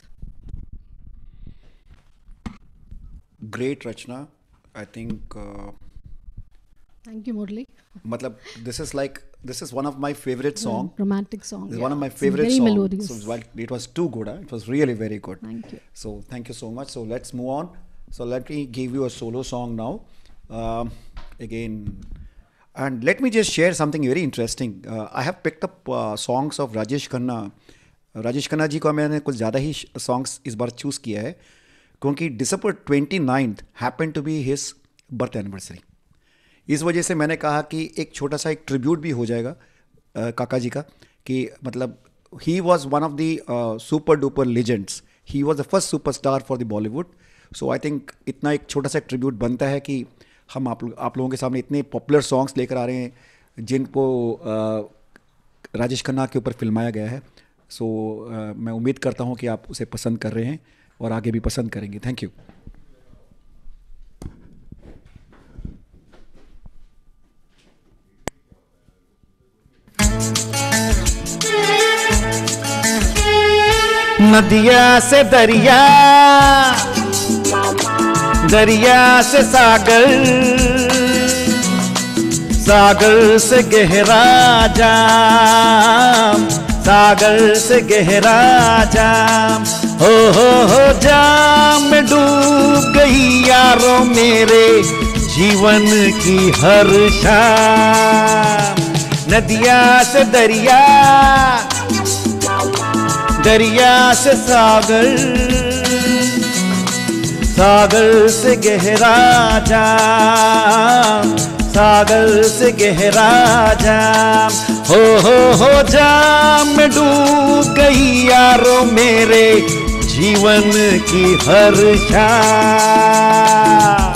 Great, Rachna. I think. Uh, Thank you, Murli. matlab, this is like this is one of my favorite song. Romantic song. It's yeah. one of my It's favorite very songs. melodious. So well, it was too good. Huh? It was really very good. Thank you. So thank you so much. So let's move on. So let me give you a solo song now. Um, again, and let me just share something very interesting. Uh, I have picked up uh, songs of Rajesh Khanna. Rajesh Khanna ji को मैंने कुछ ज़्यादा ही songs इस बार choose किया है, क्योंकि December twenty ninth happen to be his birth anniversary. इस वजह से मैंने कहा कि एक छोटा सा एक ट्रिब्यूट भी हो जाएगा uh, काका जी का, कि मतलब he was one of the super duper legends, he was the first super star for the Bollywood. So I think इतना एक छोटा सा ट्रिब्यूट बनता है कि हम आप आप लोगों के सामने इतने पॉपुलर सॉन्ग्स लेकर आ रहे हैं जिनको uh, राजेश खन्ना के ऊपर फिल्माया गया है। सो so, uh, मैं उम्मीद करता हूँ कि आप उसे पसंद कर रहे हैं और आगे भी पसंद करेंगे। Thank you. नदिया से दरिया, दरिया से सागर, सागर से गहरा जाम, सागर से गहरा जाम, हो हो हो जाम में डूब गई यारों मेरे जीवन की हर शाम। नदिया से दरिया, दरिया से सागर, सागर से गहरा जाम, सागर से गहरा जाम, हो हो हो जाम में डूब गई यारों मेरे जीवन की हर शाम।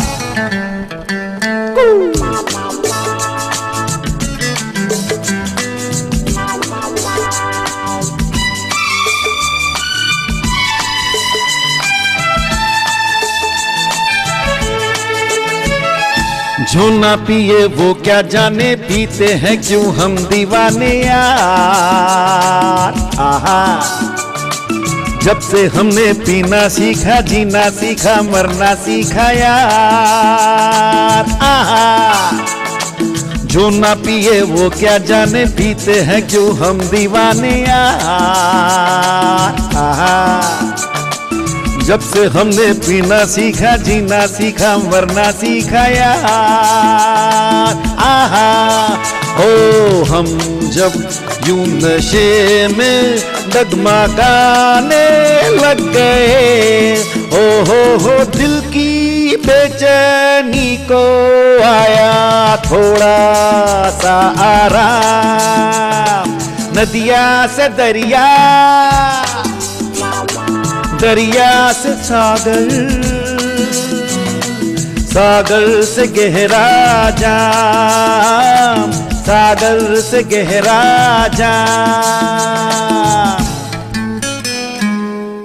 जो ना पिए वो क्या जाने, पीते हैं क्यों हम दीवाने यार। आहा, जब से हमने पीना सीखा, जीना सीखा, मरना सीखा यार। आहा, जो ना पिए वो क्या जाने, पीते हैं क्यों हम दीवाने यार। आहा, जब से हमने पीना सीखा, जीना सीखा, मरना सीखा यार। आहा, ओ हम जब यूं नशे में डगमगाने लग गए, ओ हो हो दिल की बेचैनी को आया थोड़ा सा आराम। नदिया से दरिया, दरिया से सागर, सागर से गहरा जाम, सागर से गहरा जाम।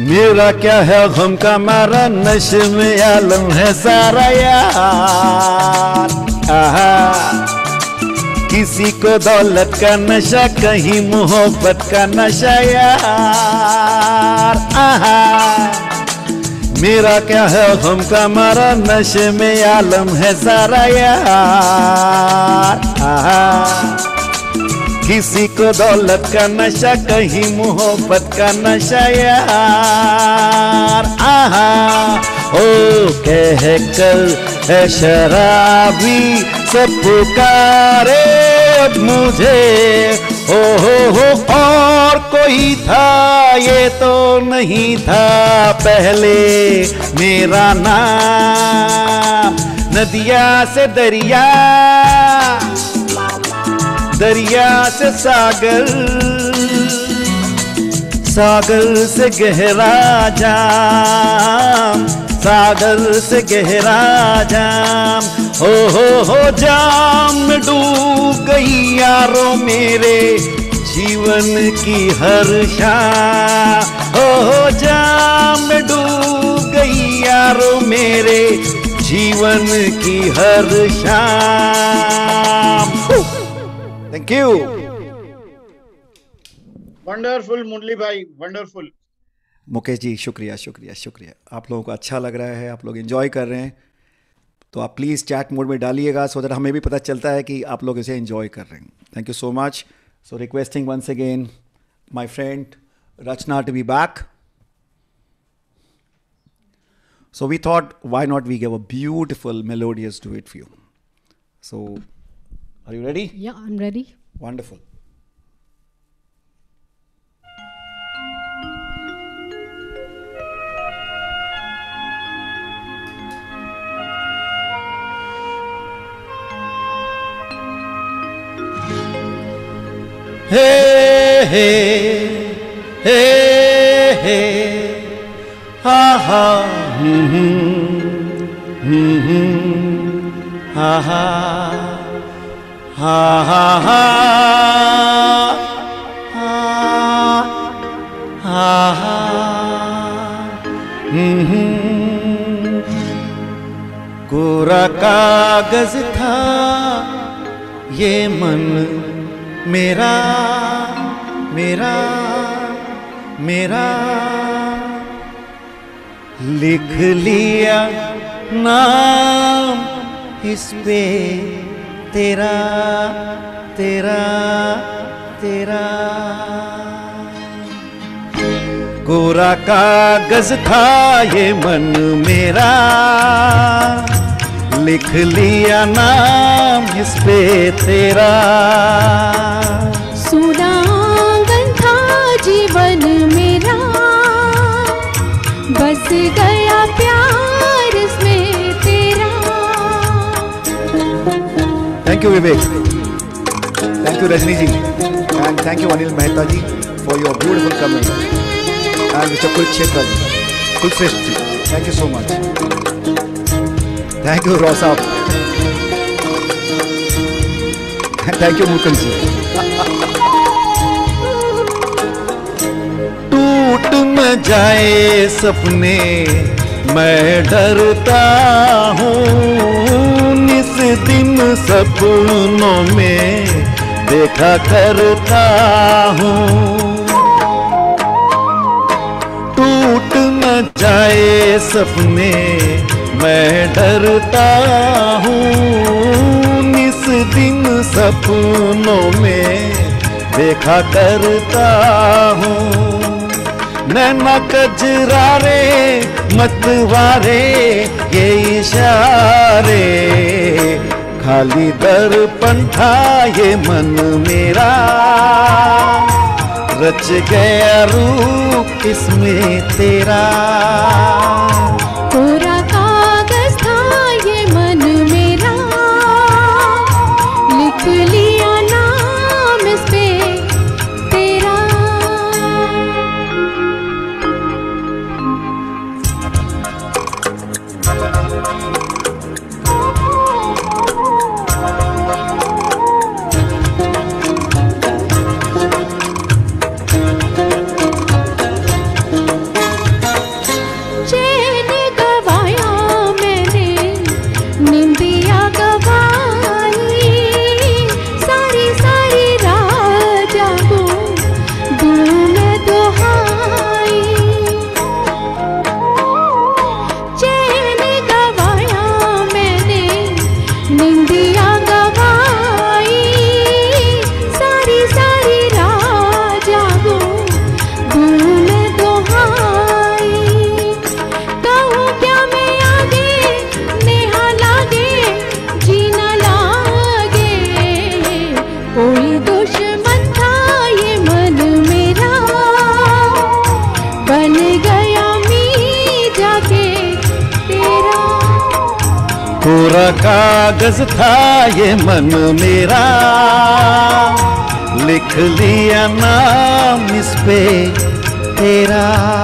मेरा क्या है गम का मारा, नशे में आलम है सारा यार। आहा, किसी को दौलत का नशा, कहीं मोहब्बत का नशा यार। आहा, मेरा क्या है गम का मारा, नशे में आलम है सारा यार। आहा, किसी को दौलत का नशा, कहीं मोहब्बत का नशा यार। आहा, ओ कह कर है शराबी सब पुकारे अब मुझे, ओ हो हो और कोई था ये तो नहीं था पहले मेरा नाम। नदिया से दरिया, दरिया से सागर, सागर से गहरा जाम, सागर से गहरा जाम। हो हो हो जाम में डूब गई यारों मेरे जीवन की हर शाम। हो हो जाम में डूब गई यारों मेरे जीवन की हर शाम। Thank you. वंडरफुल मुरली भाई, वंडरफुल। मुकेश जी शुक्रिया शुक्रिया शुक्रिया। आप लोगों को अच्छा लग रहा है, आप लोग एंजॉय कर रहे हैं, तो आप प्लीज़ चैट मोड में डालिएगा सो दैट हमें भी पता चलता है कि आप लोग इसे एंजॉय कर रहे हैं। Thank you so much. So requesting once again my friend Rachna to be back. So we thought, why not we give a beautiful melodious duet for you? So, are you ready? Yeah, I'm ready. Wonderful. Hey, hey, hey, hey, ha ha, hmm, hmm, hmm, ha ha, ha ha, ha, ha, ha, ha, hmm, hmm. कोरा कागज था ये मन मेरा, मेरा, मेरा, लिख लिया नाम इस पे तेरा, तेरा, तेरा। कोरा कागज था ये मन मेरा, लिख लिया नाम इस पे तेरा। सुनांगन था जीवन मेरा, बस गया प्यार इसमें तेरा। Thank you Vivek, thank you Rajni ji, and thank you Anil Mehta ji for your beautiful comment, and Mister Kulkshetra ji, Kulshrestha ji, thank you so much. Thank you Rosab, and thank you Mukul ji. टूट न जाए सपने मैं डरता हूँ, निस दिन सपनों में देखा करता हूँ। टूट न जाए सपने मैं डरता हूँ, निस दिन सपनों में देखा करता हूँ। नैना कजरारे मतवारे ये इशारे, खाली दर्पण था ये मन मेरा, रच गया रूप इसमें तेरा। कोरा कागज था ये मन मेरा, लिख लिया नाम इस पे तेरा। कोरा कागज था ये मन मेरा, लिख लिया नाम इस पे तेरा।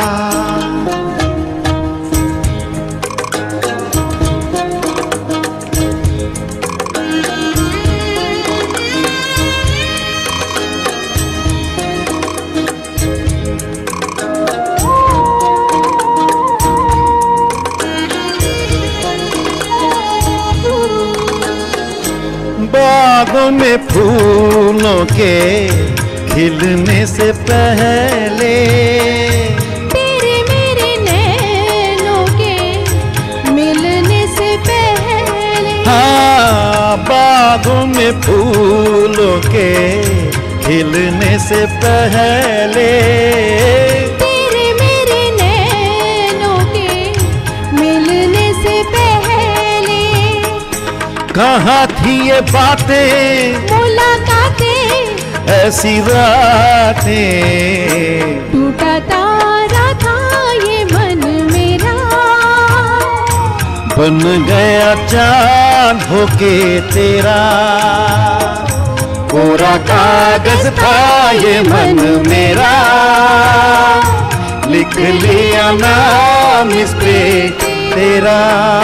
बागों में फूलों के खिलने से पहले, तेरे मेरे नैनों के मिलने से पहले, हाँ बागों में फूलों के खिलने से पहले, तेरे मेरे नैनों के मिलने से पहले, कहाँ थी ये बातें मुलाकातें ऐसी रातें, टूटा तारा था ये मन मेरा, बन गया चांद होके तेरा। कोरा कागज था ये मन मेरा, लिख लिया नाम इस पे तेरा।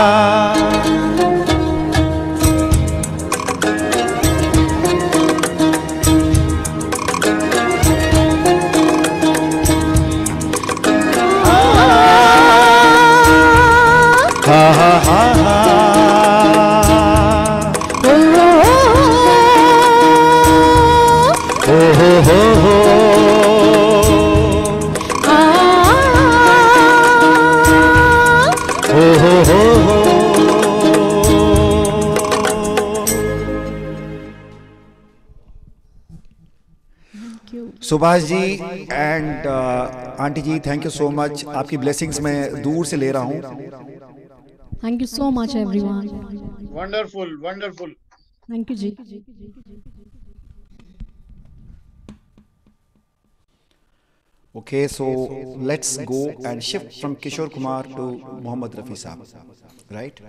हा हा हा हा ओ हो हो हो ओ हो हो हो। Subhash ji and aunty ji, thank you so much. आपकी ब्लेसिंग्स मैं दूर से ले रहा हूँ। Thank you so much, everyone. Wonderful, wonderful. Thank you, Ji. Okay, so let's go and shift from Kishore Kumar to Mohammad Rafi Saab, right?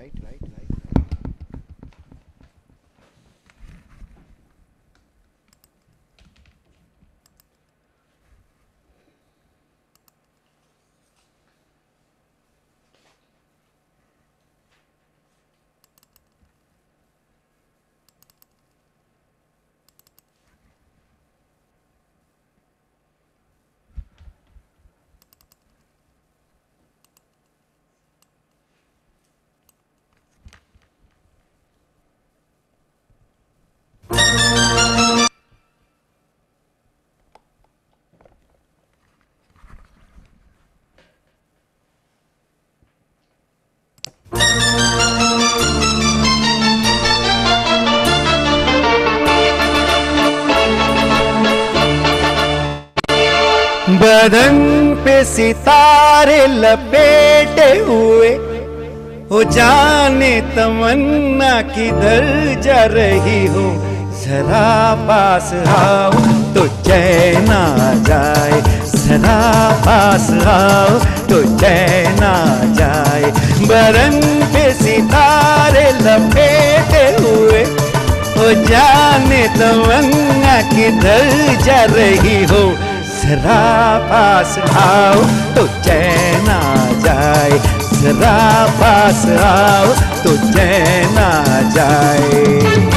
बदन पे सितारे लपेटे हुए, हो जाने तमन्ना किधर जा रही हो, जरा पास आओ तो चैन आ जाए, जरा पास आओ तो चैन आ जाए। बदन पे सितारे लपेटे हुए, हो जाने तमन्ना किधर जा रही हो, जरा पास आओ तो चैन आ जाए, जरा पास आओ तो चैन आ जाए।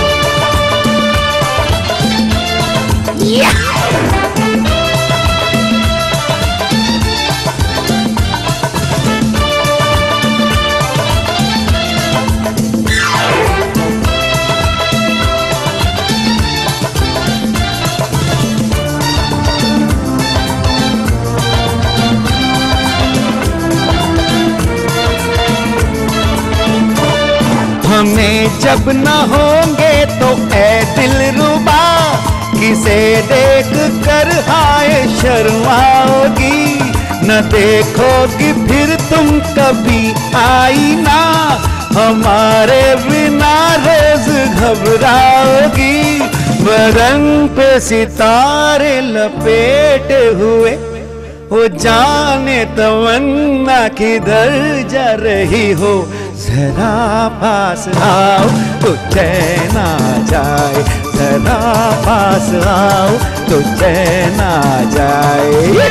हमें जब न होंगे तो ऐ दिलरुबा, किसे देख कर हाय शर्माओगी, न देखोगी फिर तुम कभी आईना, हमारे बिना रोज घबराओगी। बदन पे सितारे लपेटे हुए, हो जाने तमन्ना किधर जा रही हो, जरा पास आओ तो चैन आ जाए, जरा पास आओ तो चैन आ जाए।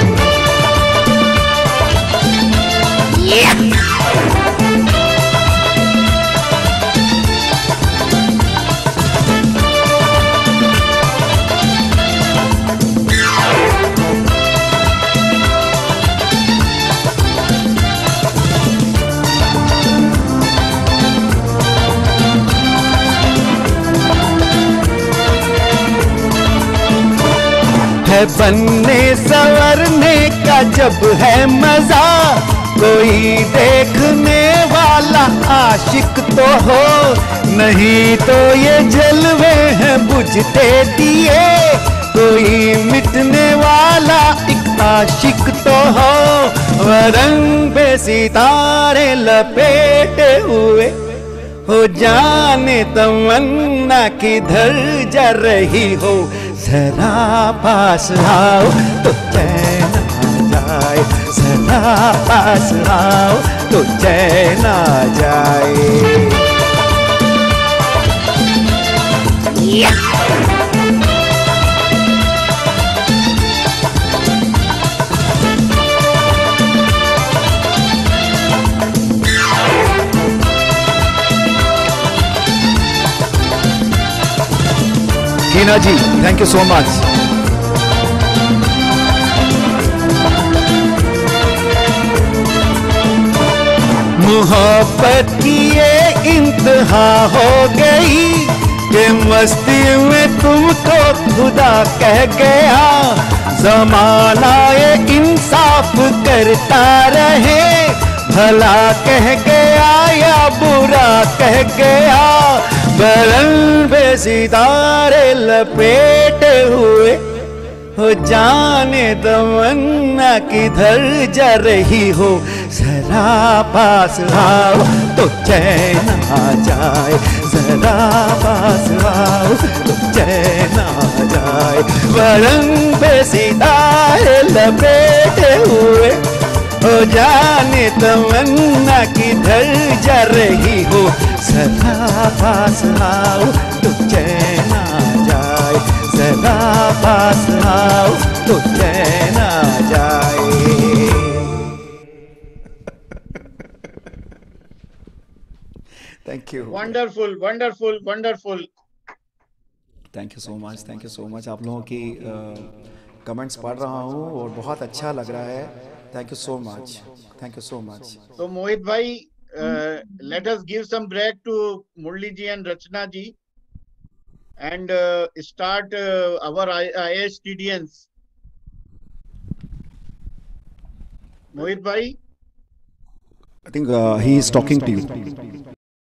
है बनने संवरने का जब है मजा, कोई देखने वाला आशिक तो हो, नहीं तो ये जलवे हैं बुझते दिए, कोई मिटने वाला एक आशिक तो हो। रंग पे सितारे लपेटे हुए हो, जाने तमन्ना किधर जा रही हो, जरा पास आओ तो चैन आ जाए, जरा पास आओ तो चैन आ जाए। Heena ji, thank you so much. मोहब्बत की ये इंतहा हो गई कि मस्ती में तुमको खुदा कह गया, ज़माना ये इंसाफ करता रहे, भला कह गया या बुरा कह गया। बरन पे सितारे लपेटे हुए हो, जाने तमन्ना किधर जा रही हो, जरा पास आओ तो चैन आ जाए, जरा पास आओ तो चैन आ जाए। बरन पे सितारे लपेटे हुए हो, जाने तमन्ना किधर जा रही हो, जरा पास आओ तो चैन आ जाए, जरा पास आओ तो चैन आ जाए। Thank you, wonderful wonderful wonderful. Thank you so much, thank you so much. आप लोगों की कमेंट्स पढ़ रहा हूँ और बहुत अच्छा लग रहा है। Thank you so much, thank you so much. तो मोहित भाई, Uh, let us give some break to Murli ji and Rachna ji and uh, start uh, our I S T D Ns. Mohit bhai, I think uh, he is talking to you.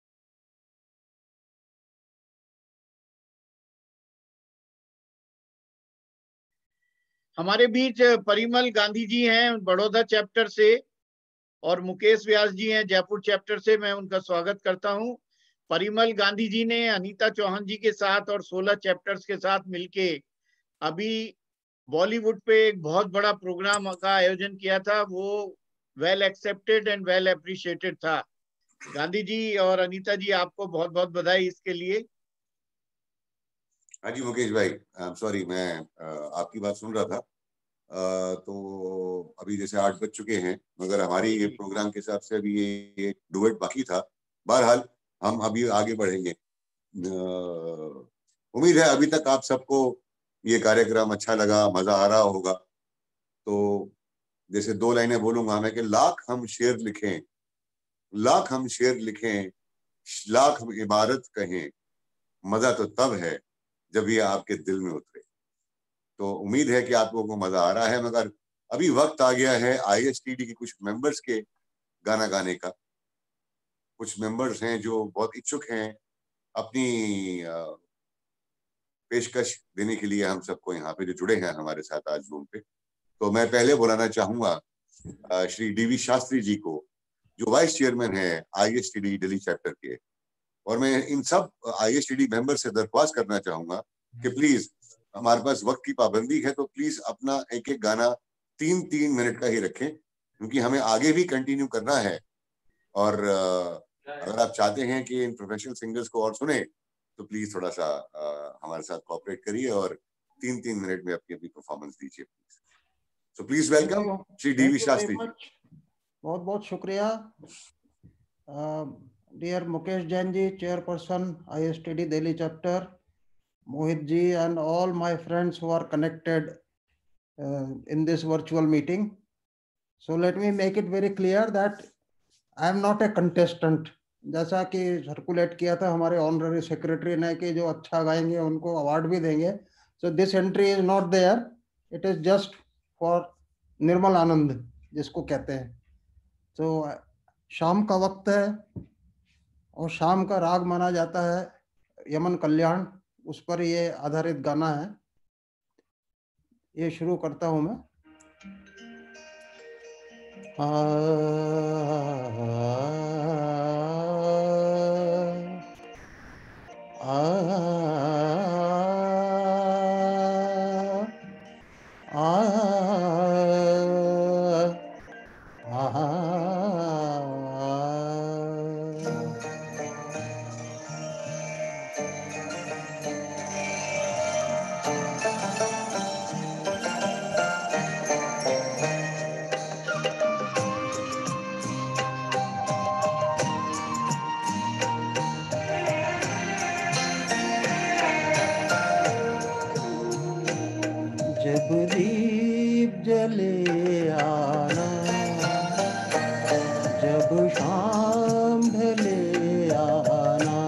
हमारे बीच परिमल गांधी जी हैं Baroda chapter से और मुकेश व्यास जी हैं Jaipur chapter से। मैं उनका स्वागत करता हूं। परिमल गांधी जी ने अनीता चौहान जी के साथ और सोलह चैप्टर्स के साथ मिलके अभी बॉलीवुड पे एक बहुत बड़ा प्रोग्राम का आयोजन किया था। वो well accepted and well appreciated था। गांधी जी और अनीता जी, आपको बहुत बहुत बधाई इसके लिए। हाँ जी मुकेश भाई, आई एम सॉरी, मैं आपकी बात सुन रहा था। Uh, तो अभी जैसे आठ बज चुके हैं, मगर हमारी ये प्रोग्राम के हिसाब से अभी ये डुएट बाकी था। बहरहाल हम अभी आगे बढ़ेंगे। uh, उम्मीद है अभी तक आप सबको ये कार्यक्रम अच्छा लगा, मजा आ रहा होगा। तो जैसे दो लाइनें बोलूंगा मैं कि लाख हम शेर लिखें, लाख हम शेर लिखें, लाख हम इबारत कहें, मजा तो तब है जब ये आपके दिल में उतरे। तो उम्मीद है कि आप लोगों को मजा आ रहा है, मगर अभी वक्त आ गया है आई एस टी डी के कुछ मेंबर्स के गाना गाने का। कुछ मेंबर्स हैं जो बहुत इच्छुक हैं अपनी पेशकश देने के लिए हम सबको यहाँ पे जो जुड़े हैं हमारे साथ आज जूम पे। तो मैं पहले बुलाना चाहूंगा श्री डी वी शास्त्री जी को, जो वाइस चेयरमैन है I S T D Delhi chapter के। और मैं इन सब I S T D member से दरख्वास्त करना चाहूंगा कि प्लीज, हमारे पास वक्त की पाबंदी है, तो प्लीज अपना एक एक गाना तीन तीन मिनट का ही रखें, क्योंकि हमें आगे भी कंटिन्यू करना है। और अगर आप चाहते हैं कि इन प्रोफेशनल सिंगर्स को और सुने तो प्लीज थोड़ा सा आ, हमारे साथ कोऑपरेट करिए और तीन तीन मिनट में अपनी अपनी परफॉर्मेंस दीजिए please. So please welcome Shri D V Shastri ji. बहुत बहुत शुक्रिया dear Mukesh Jain ji, chairperson I S T D Delhi chapter, Mohit ji and all my friends who are connected uh, in this virtual meeting. So let me make it very clear that I am not a contestant. जैसा कि circulate किया था हमारे honorary secretary ने कि जो अच्छा गाएंगे उनको अवार्ड भी देंगे. So this entry is not there. It is just for निर्मल आनंद जिसको कहते हैं. तो शाम का वक्त है और शाम का राग माना जाता है यमन कल्याण, उस पर ये आधारित गाना है. ये शुरू करता हूं मैं. आ, आ, आ, आ, आ, जब दीप जले आना, जब शाम ढले आना,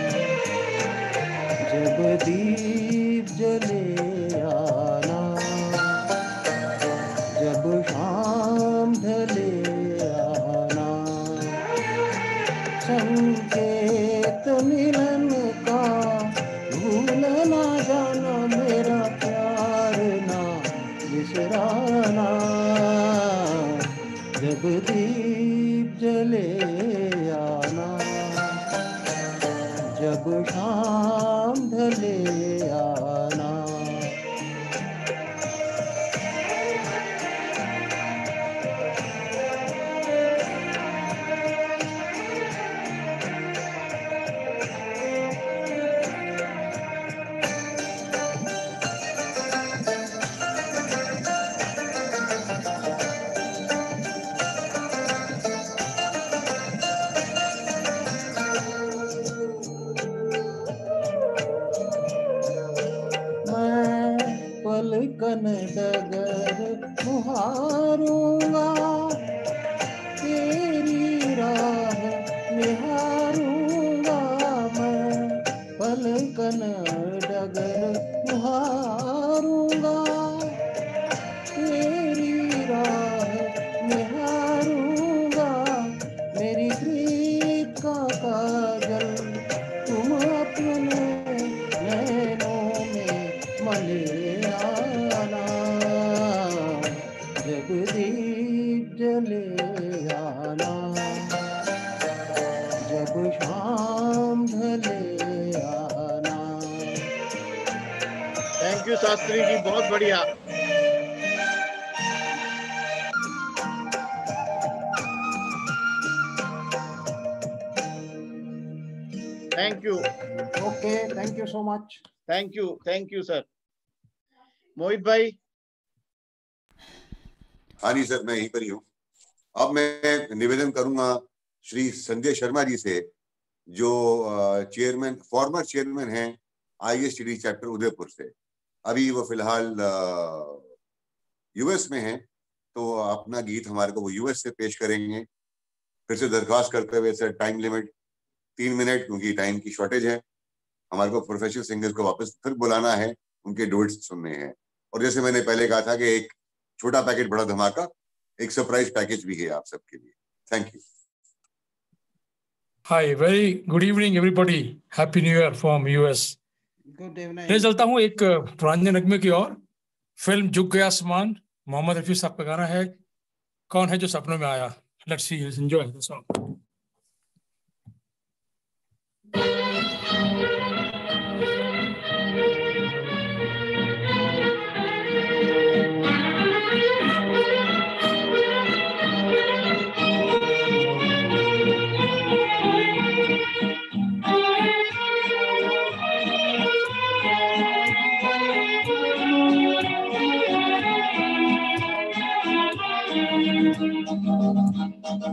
जब दीप जले आना, जब शाम ढले आना, संकेत मिलन का भूल ना जाना, मेरा प्यार ना बिसराना. जब दीप जले आना, जब शाम ढले आना. पलकन डगर मुहारूंगा, तेरी राह निहारूंगा. मैं पलकन डगर मुहारूंगा, तेरी राह निहारूंगा. मेरी प्रीत का काजल तुम अपने नैनों में मले आना. जब दीप जले आना, जब शाम ढले आना. थैंक यू शास्त्री जी, बहुत बढ़िया. Thank you. Okay, thank you so much. Thank you, thank you sir. Mohit भाई. हाँ जी सर, मैं यहीं पर ही हूँ. अब मैं निवेदन करूंगा श्री संजय शर्मा जी से, जो चेयरमैन फॉर्मर चेयरमैन हैं आईएसटीडी चैप्टर उदयपुर से. अभी वो फिलहाल यूएस में हैं, तो अपना गीत हमारे को वो यूएस से पेश करेंगे. फिर से दरख्वास्त करते हुए सर, टाइम लिमिट तीन मिनट, क्योंकि टाइम की शॉर्टेज है. हमारे को प्रोफेशनल सिंगर्स को वापस फिर बुलाना है, उनके डुएट्स सुनने हैं. और जैसे मैंने पहले कहा था कि एक छोटा पैकेट बड़ा धमाका, एक सरप्राइज पैकेज भी है आप सबके लिए. Thank you. Hi, very good evening everybody. Happy New Year from U S. Good evening. ले चलता हूँ एक पुराने नगमे की ओर. फिल्म झुक गया आसमान, मोहम्मद रफी साहब का गाना है, कौन है जो सपनों में आया. Let's see, let's enjoy the song.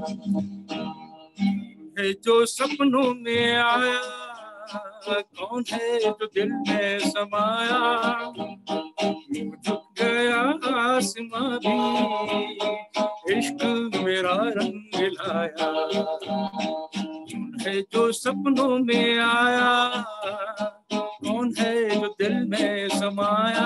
है जो सपनों में आया, कौन है जो दिल में समाया, झुक गया आसमां भी इश्क मेरा रंग लाया। है जो सपनों में आया, कौन है जो दिल में समाया,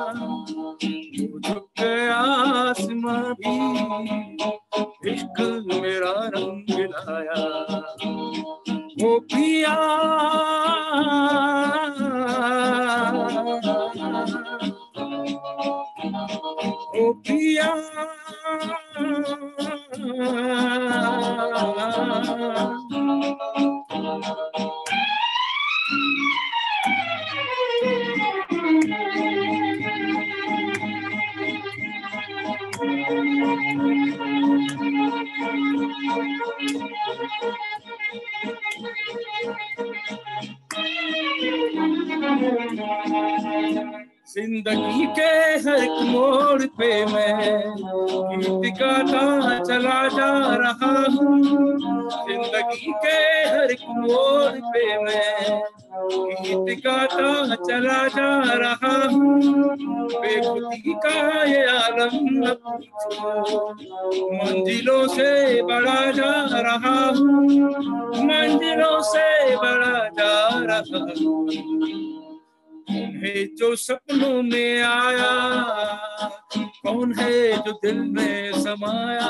झुक गया आसमां भी इश्क मेरा रंग लाया। ओ पिया ओ पिया जिंदगी के हर एक मोड़ पे मैं गीत गाता चला जा रहा हूँ। जिंदगी के हर एक मोड़ पे मैं गीत गाता चला जा रहा हूँ। बेखुदी का ये आलम न पूछो, मंजिलों से बड़ा जा रहा हूँ, मंजिलों से बड़ा जा रहा हूँ। है जो सपनों में आया, कौन है जो दिल में समाया,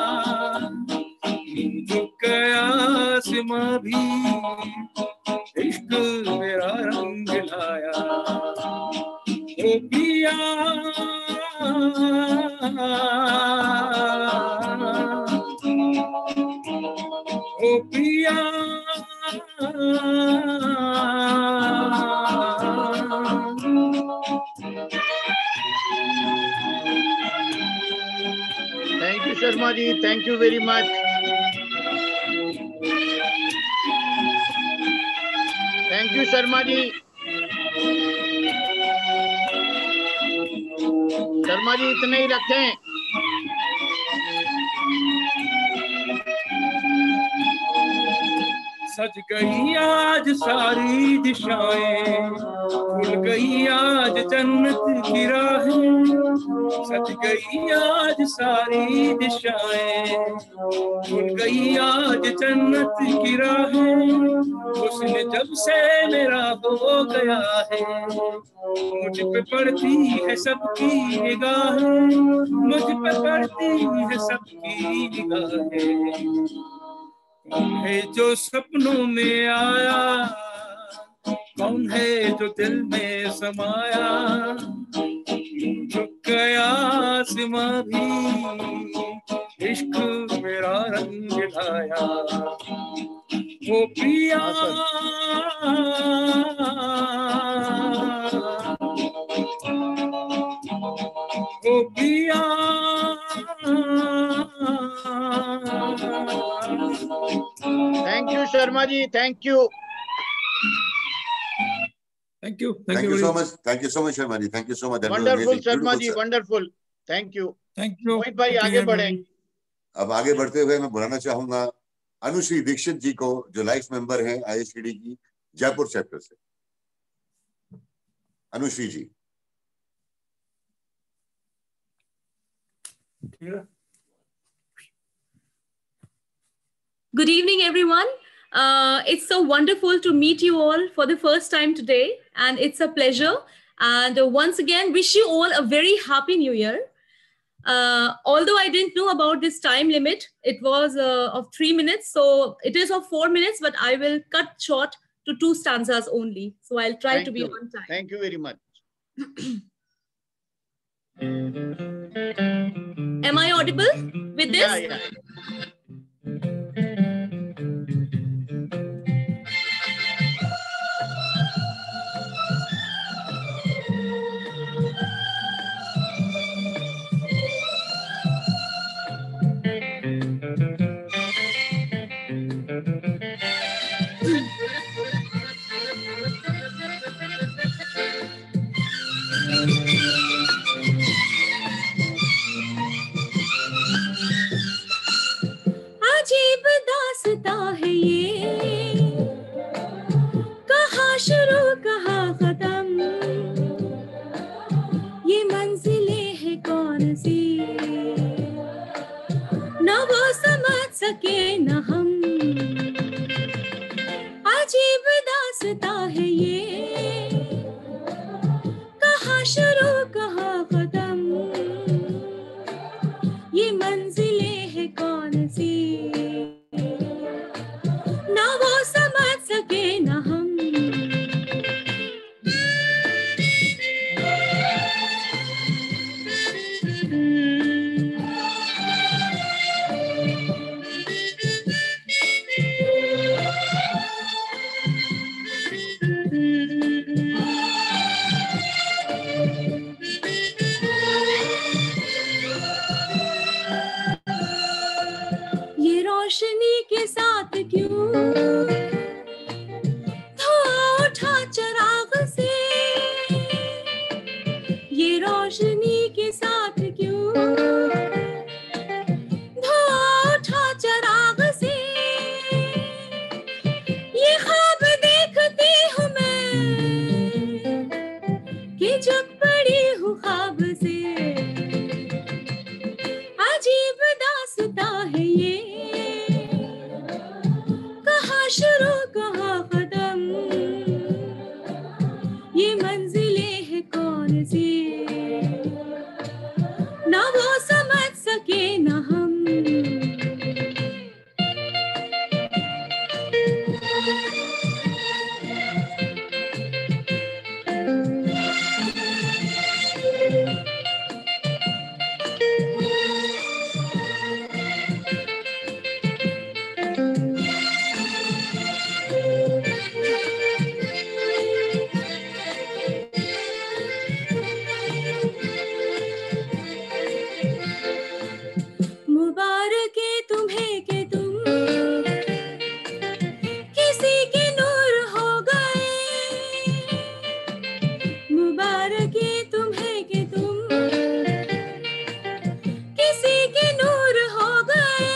झुक गया आसमां भी इश्क मेरा रंग लाया। ओ पिया ओ पिया Thank you, Sharma ji. Thank you very much. Thank you, Sharma ji. Sharma ji इतने ही रखें। सज गई आज सारी दिशाएं, खुल गई आज जन्नत की राहें। सज गई आज सारी दिशाएं, खुल गई आज जन्नत की राहें। उसने जब से मेरा हो गया है, मुझ पे पड़ती है सबकी निगाहें, मुझ पे पड़ती है सबकी निगाहें। कौन है जो सपनों में आया, कौन है जो दिल में समाया, झुक गया आसमां भी इश्क मेरा रंग लाया। ओ पिया ओ पिया Thank you, Sharma ji. Thank you. Thank you. Thank, Thank you so much. Thank you so much, Sharma ji. Thank you so much. That wonderful, Sharma ji. Wonderful. Thank you. Thank you. मोहित भाई आगे बढ़े। अब आगे बढ़ते हुए मैं बुलाना चाहूंगा अनुश्री दीक्षित जी को, जो लाइफ मेंबर हैं आई एस टी डी की जयपुर चैप्टर से। अनुश्री जी। Good evening, everyone. Uh, it's so wonderful to meet you all for the first time today, and it's a pleasure. And uh, once again, wish you all a very happy new year. Uh, although I didn't know about this time limit, it was uh, of three minutes. So it is of four minutes, but I will cut short to two stanzas only. So I'll try Thank to be you. on time. Thank you very much. Am I audible with this? Yeah, yeah. अजीब दास्तां है ये, कहाँ शुरू कहाँ खत्म, ये मंजिलें है कौन सी, न वो समझ सके न हम, अजीब दास्तां है ये, कहाँ शुरू कहाँ खत्म, ये मंजिलें है कौन सी, ना वो समझ सके ना हम। ये रोशनी के साथ क्यों धुआं उठा चिराग से, ये रोशनी के साथ क्यों धुआं उठा चिराग से, ये ख्वाब देखती हूँ मैं कि जग पड़ी हूँ ख्वाब से, अजीब दास्तां है ये, कहाँ शुरू कहाँ खत्म, ये मंजिलें है कौन सी, ना वो समझ सके ना हम। मुबारक है तुम्हें कि तुम किसी के नूर हो गए, मुबारक है तुम्हें कि तुम किसी के नूर हो गए,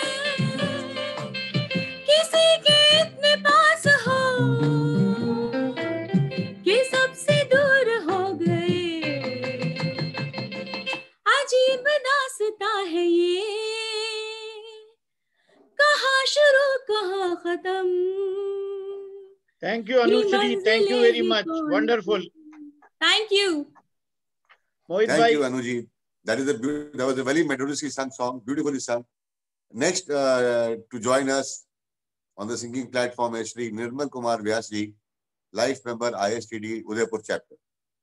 किसी के इतने पास हो कि सबसे दूर हो गए, अजीब दास्तां है ये, कहाँ शुरू कहाँ खत्म। Thank you, Anushri. Thank you very much. Wonderful. Thank you. Mohit Thank bhai. you, Anuji. That is a beau- that was a very melodiously sung song, beautifully sung. Next uh, to join us on the singing platform is Shri Nirmal Kumar Vyas ji, life member I S T D Udaipur chapter.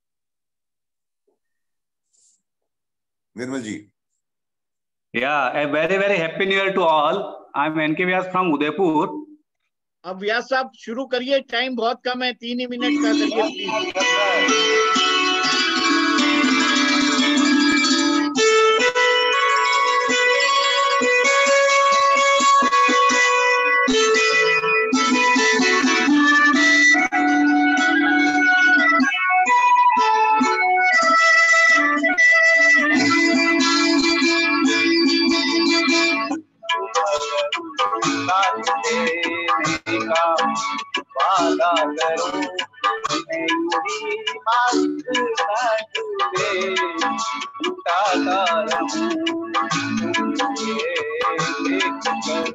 Nirmal ji. Yeah, a very, very happy new year to all. I'm N K Vyas from Udaipur. अब व्यास साहब शुरू करिए, time बहुत कम है, तीन ही minute का करिए please. वादा करूं मेरी मांग लगे उठाता रहूं ये देख कर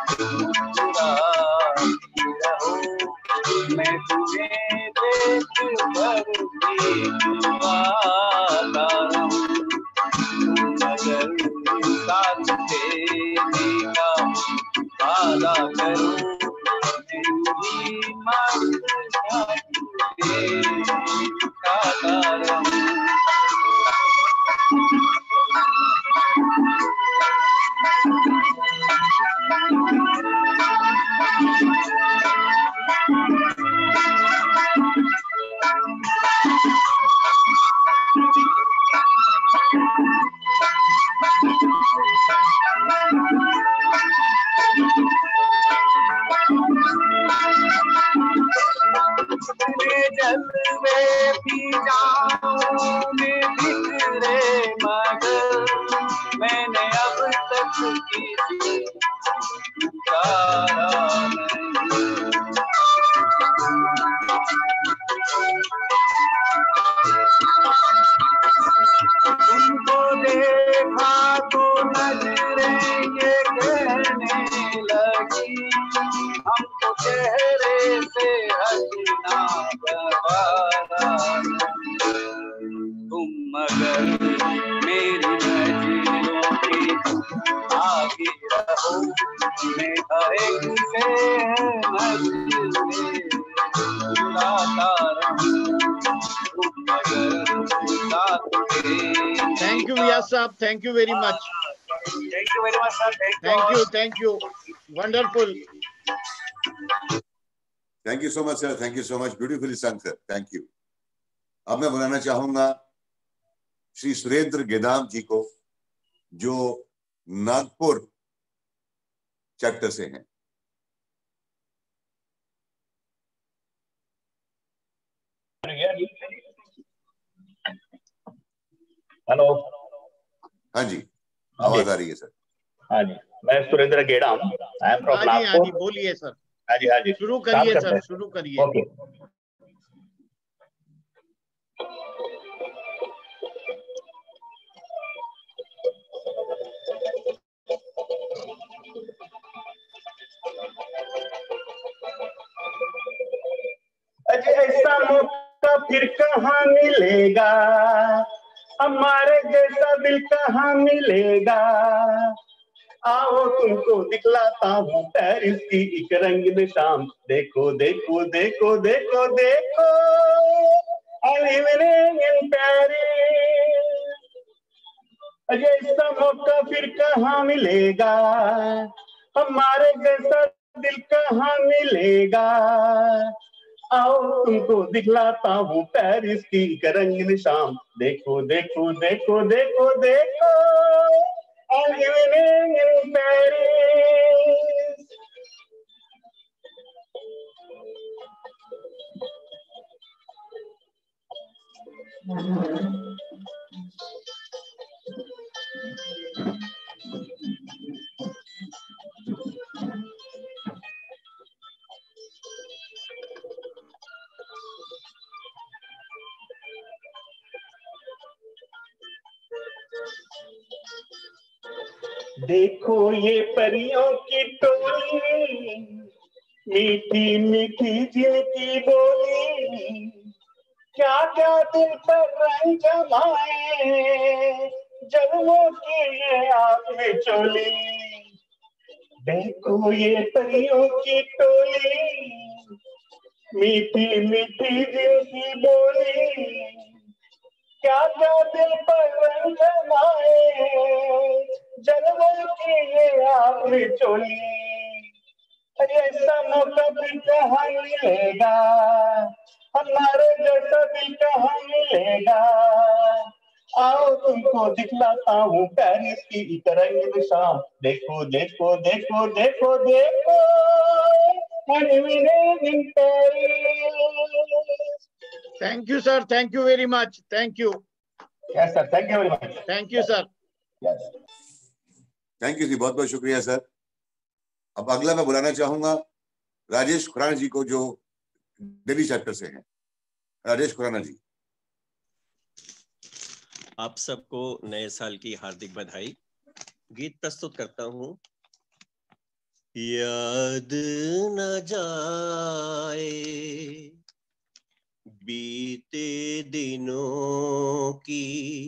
मुस्कुराती रहो मैं तुम्हें देख कर भी दुआता रहूं मगर साथ तेरा वादा करूं मेरी मांग लगे उठाता रहूं जलवे भी जाऊं में बिखरे मगर मैंने अब तक किसी इशारा तुमको देखा तो नजरें ये कहने लगी हमको चेहरे से हसीना गवारा तुम मगर मेरी नजरों के आगे रहो मैं हर एक से नजरें चुराता रहूं तुम मगर Thank you, Vyas Saab. Thank you very much. Thank you very much, sir. Thank you. Thank you. Thank you. Wonderful. Thank you so much, sir. Thank you so much. Beautifully sung, sir. Thank you. अब मैं बुलाना चाहूंगा श्री सुरेंद्र गेदाम जी को, जो Nagpur chapter से हैं। Hello. हाँ जी, आवाज आ रही है सर। हाँ जी, मैं Surendra Gedam, I am from हाँ जी, हाँ नागपुर। जी, बोलिए सर। हाँ जी, हाँ जी, शुरू करिए सर, शुरू करिए। ओके। अजय ऐसा मौका फिर कहाँ मिलेगा, हमारे जैसा दिल कहाँ मिलेगा। आओ तुमको दिखलाता हूँ पेरिस की एक रंगीन शाम। देखो देखो देखो देखो देखो I living in Paris। Ajay ऐसा मौका फिर कहाँ मिलेगा, हमारे जैसा दिल कहाँ मिलेगा। आओ तुमको दिखलाता हूँ पेरिस की एक रंगीन शाम। देखो देखो देखो देखो देखो I'm living in Paris। देखो ये परियों की टोली, मीठी मीठी जिनकी बोली, क्या क्या दिल पर रंग जमाए जन्मों की ये आग में चोली। देखो ये परियों की टोली, मीठी मीठी जिनकी बोली, क्या क्या दिल पर रंग जमाए जन्मों की ये आग में चोली। ऐसा मौका भी कहाँ मिलेगा, हमारे जैसा दिल कहाँ मिलेगा। आओ तुमको दिखलाता हूँ पेरिस की एक रंगीन शाम। देखो देखो देखो देखो देखो I'm living in Paris। Thank you, sir. Thank you very much. Thank you. Yes, sir. Thank you very much. Thank you, sir. Yes. Thank you जी, बहुत बहुत शुक्रिया सर। अब अगला मैं बुलाना चाहूंगा राजेश खुराना जी को, जो दिल्ली चैप्टर से हैं। राजेश खुराना जी। आप सबको नए साल की हार्दिक बधाई। गीत प्रस्तुत करता हूं। याद न जाए बीते दिनों की,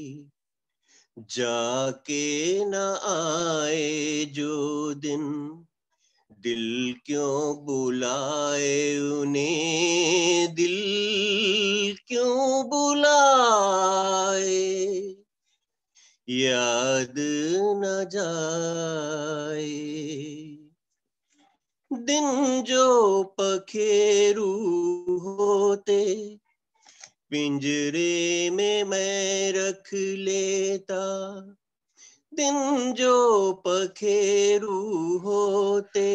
जाके न आए जो दिन, दिल क्यों बुलाए उन्हें, दिल क्यों बुलाए। याद न जाए दिन जो पखेरू होते, पिंजरे में मैं रख लेता। दिन जो पखेरू होते,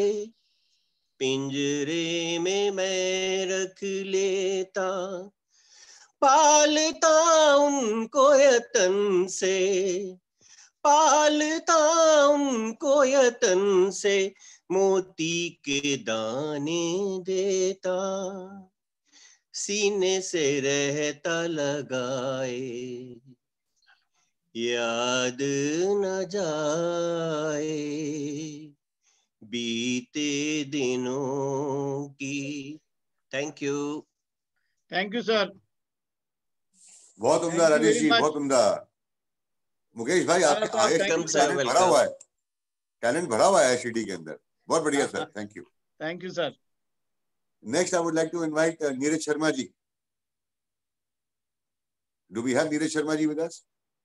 पिंजरे में मैं रख लेता। पालता उनको यतन से, पालता उनको यतन से, मोती के दाने देता, सीने से रहता लगाए, याद न जाए बीते दिनों की। Thank you. Thank you sir. बहुत उम्दा राजेश जी, बहुत उम्दा। मुकेश भाई आपके आईएसटी टैलेंट भरा हुआ है, टैलेंट भरा हुआ है आईएसटी के अंदर। बहुत बढ़िया sir, thank you. Thank you sir. Next I would like to invite Neeraj Sharma ji. Do we have Neeraj Sharma ji with us?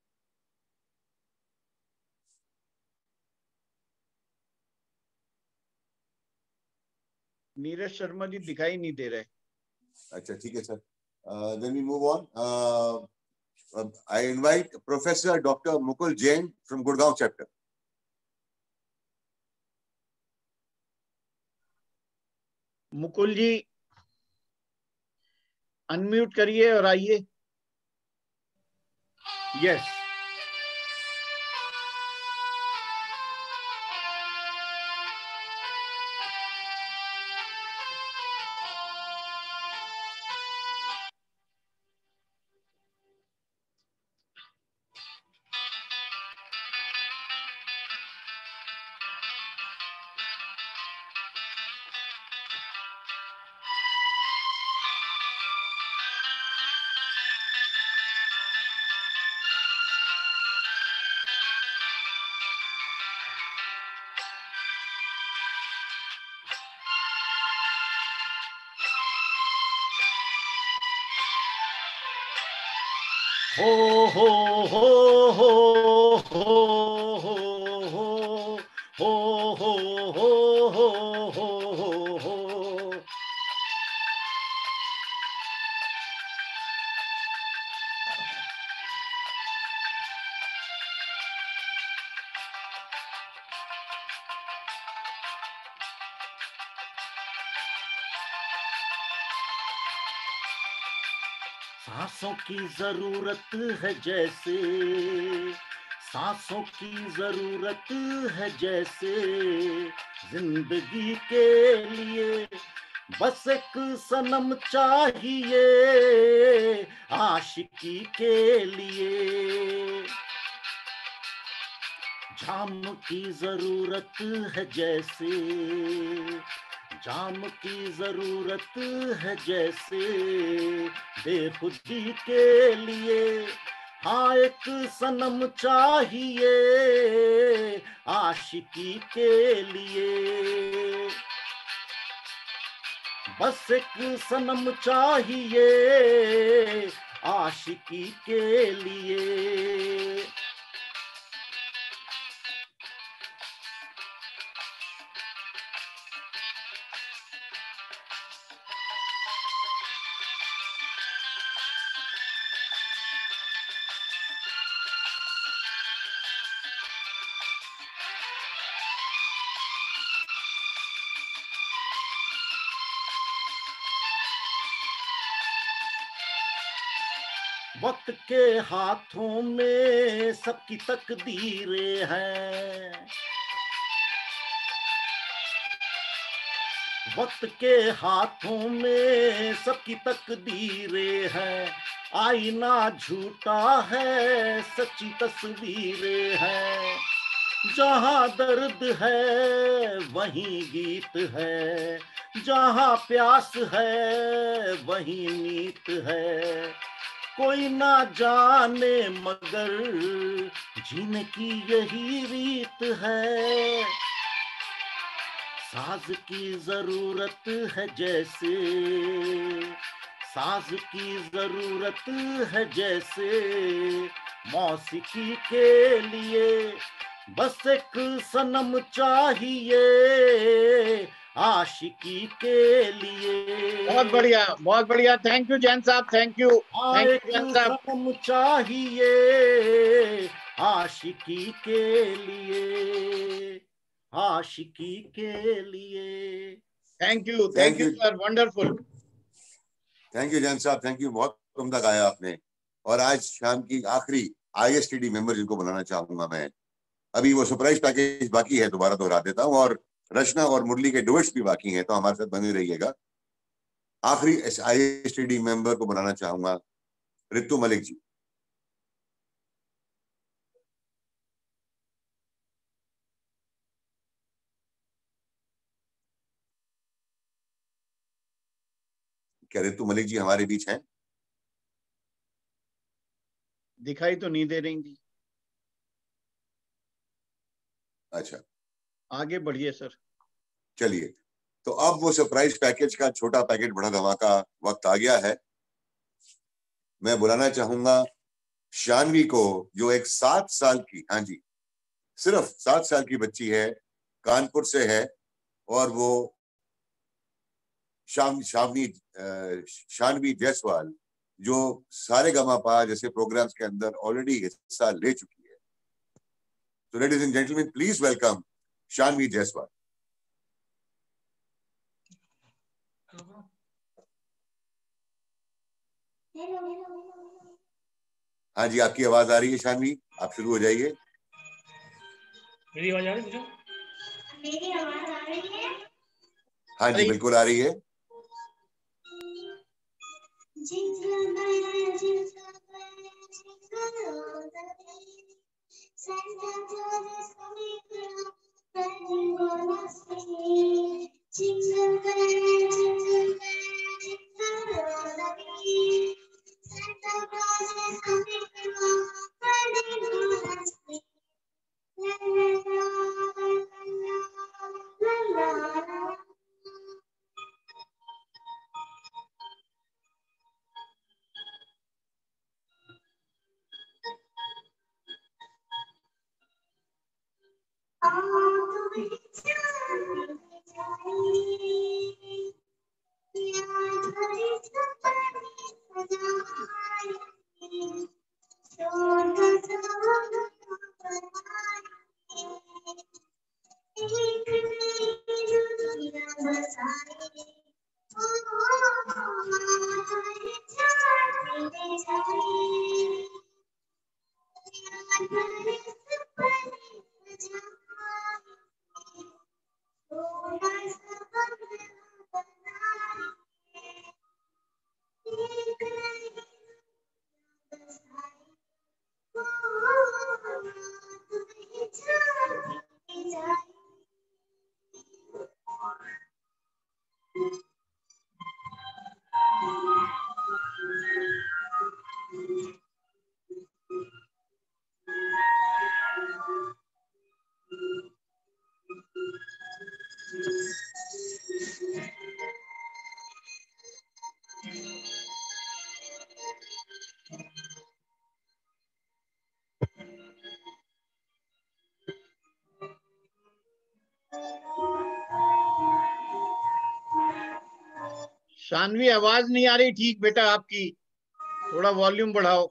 Neeraj Sharma ji दिखाई नहीं दे रहे। अच्छा ठीक है sir. Then we move on. I invite professor doctor Mukul Jain from Gurgaon chapter. Mukul ji unmute करिए और आइए। यस। हो हो हो हो हो हो हो हो हो हो हो हो हो। सांसों की जरूरत है जैसे, सांसों की जरूरत है जैसे, जिंदगी के लिए बस एक सनम चाहिए आशिकी के लिए। जाम की जरूरत है जैसे, जाम की जरूरत है जैसे, बेखुदी के लिए हाँ एक सनम चाहिए आशिकी के लिए। बस एक सनम चाहिए आशिकी के लिए। वक्त के हाथों में सबकी तकदीरें हैं, वक्त के हाथों में सबकी तकदीरें हैं। आईना झूठा है सच्ची तस्वीरें हैं। जहाँ दर्द है वहीं गीत है, जहाँ प्यास है वहीं नीत है। कोई ना जाने मगर जीने की यही रीत है। साज की जरूरत है जैसे, साज की जरूरत है जैसे, मौसीकी के लिए बस एक सनम चाहिए आशिकी के लिए। बहुत बढ़िया, बहुत बढ़िया। थैंक यू जैन साहब, thank you, thank you Jain साहब। सनम चाहिए आशिकी के लिए, आशिकी के लिए। Thank you, thank you sir, wonderful. Thank you Jain साहब, थैंक यू। बहुत उम्दा गाया आपने। और आज शाम की आखिरी आईएसटीडी मेंबर जिनको बुलाना चाहूंगा मैं, अभी वो सरप्राइज पैकेज बाकी है, दोबारा दोहरा देता हूँ। और रचना और मुरली के डुएट्स भी बाकी हैं, तो हमारे साथ बने रहिएगा। आखिरी I S T D member को बुलाना चाहूंगा, रितु मलिक जी। क्या रितु मलिक जी हमारे बीच हैं? दिखाई तो नहीं दे रही थी। अच्छा, आगे बढ़िए सर। चलिए, तो अब वो सरप्राइज पैकेज का छोटा पैकेट बड़ा धमाका वक्त आ गया है। मैं बुलाना चाहूंगा शानवी को, जो एक सात साल की, हाँ जी, सिर्फ सात साल की बच्ची है, कानपुर से है, और वो शाम शावनी शानवी जायसवाल, जो सारे गमा पा जैसे प्रोग्राम्स के अंदर ऑलरेडी हिस्सा ले चुकी है। तो ladies and gentleman, please welcome Shanvi Jaiswal. हाँ जी, आपकी आवाज आ रही है शानवी, आप शुरू हो जाइए। मेरी आवाज आ रही है? मेरी आवाज आ रही है? हाँ जी, बिल्कुल आ रही है। शानवी, आवाज नहीं आ रही ठीक बेटा आपकी, थोड़ा वॉल्यूम बढ़ाओ।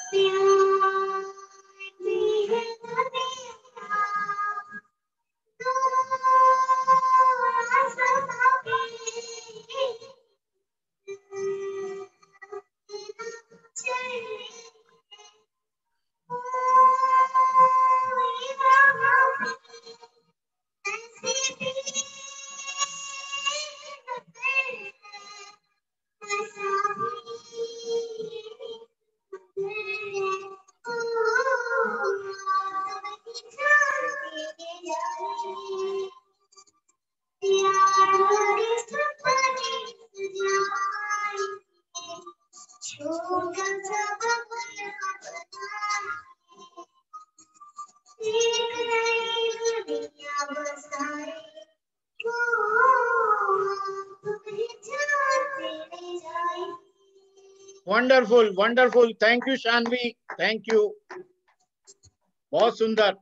Wonderful wonderful, thank you Shanvi, thank you, बहुत सुंदर।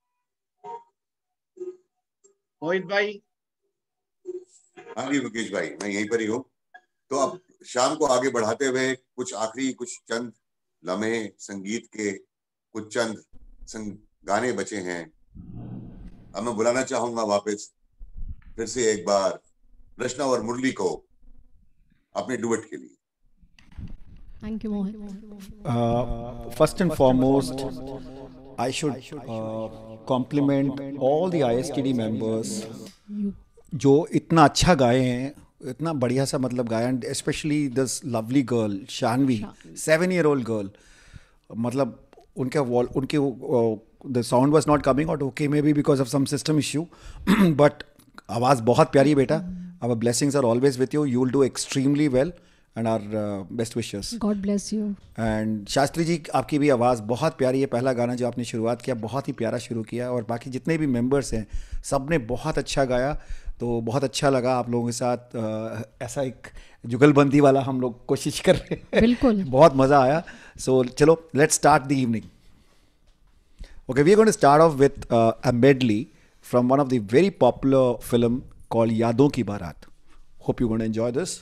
मोहित भाई। हाँ जी मुकेश भाई, मैं यहीं पर ही हूँ। तो अब शाम को आगे बढ़ाते हुए कुछ आखिरी कुछ चंद लम्हे संगीत के, कुछ चंद संग, गाने बचे हैं। अब मैं बुलाना चाहूंगा वापस फिर से एक बार रचना और मुरली को अपने डुएट के लिए। Thank you, Mohit. Uh, first and foremost, I should uh, compliment all the I S T D members जो इतना अच्छा गाए हैं, इतना बढ़िया सा मतलब गाया, and specially this lovely girl Shanvi, seven year old girl, मतलब उनके वॉल उनके the sound was not coming out, okay may be because of some system issue, but आवाज़ बहुत प्यारी बेटा. Our blessings are always with you, you will do extremely well and our best wishes. God bless you. And Shastri ji आपकी भी आवाज़ बहुत प्यारी है. पहला गाना जो आपने शुरुआत किया बहुत ही प्यारा शुरू किया, और बाकी जितने भी मेंबर्स हैं सब ने बहुत अच्छा गाया. तो बहुत अच्छा लगा आप लोगों के साथ आ, ऐसा एक जुगलबंदी वाला हम लोग कोशिश कर रहे हैं. बिल्कुल. बहुत मज़ा आया. सो so, चलो let's start the evening. Okay, we are going to start off with a medley from one of the very popular film called Yaadon Ki Baaraat. Hope you going to enjoy this.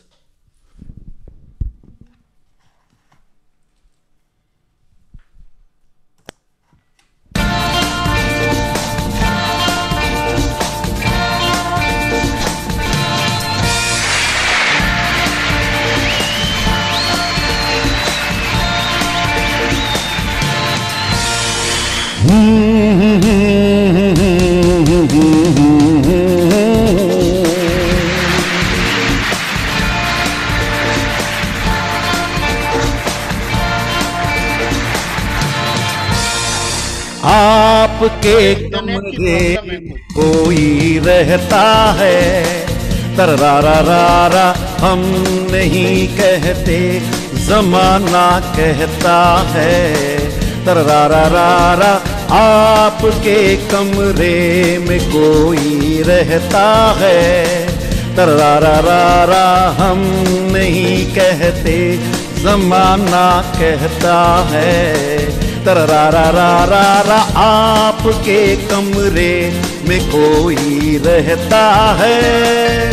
आपके कमरे कोई रहता है, तररारारा हम नहीं कहते, जमाना कहता है. तररारारा आपके कमरे में कोई रहता है, तररारारा हम नहीं कहते, जमाना कहता है. तररारारारा आपके कमरे में कोई रहता है.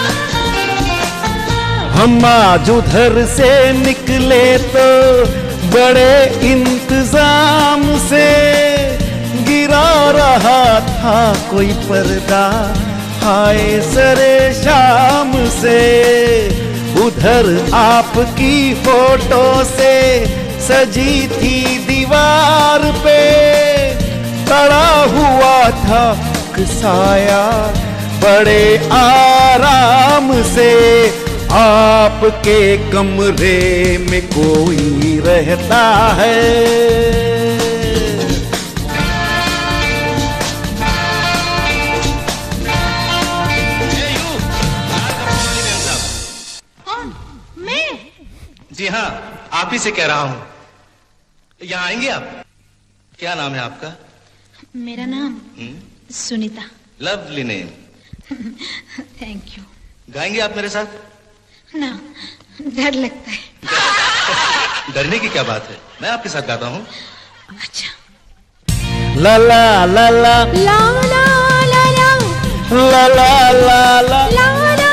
हम आज उधर से निकले तो बड़े इंतजाम से, गिरा रहा था कोई पर्दा हाय सरे शाम से. उधर आपकी फोटो से सजी थी दीवार पे, पड़ा हुआ था साया बड़े आराम से. आपके कमरे में कोई रहता है. जी हाँ, आप ही से कह रहा हूँ. यहाँ आएंगे आप? क्या नाम है आपका? मेरा नाम Sunita. Lovely name. Thank you. गाएंगे आप मेरे साथ? ना, डर लगता है. डरने की क्या बात है, मैं आपके साथ गाता हूँ. अच्छा. ला ला ला ला ला ला ला ला ला ला ला ला ला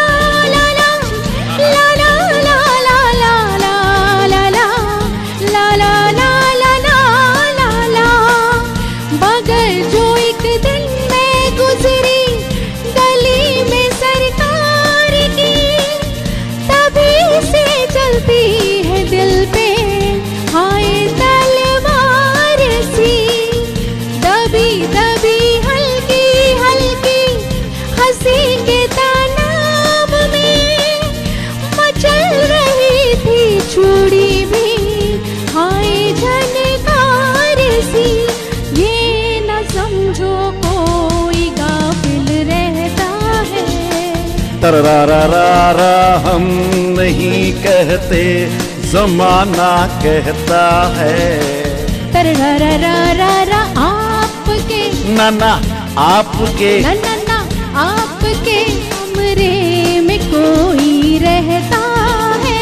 तररारारा हम नहीं कहते, जमाना कहता है. तररारारा आपके ना ना आपके ना ना ना आपके कमरे में कोई रहता है.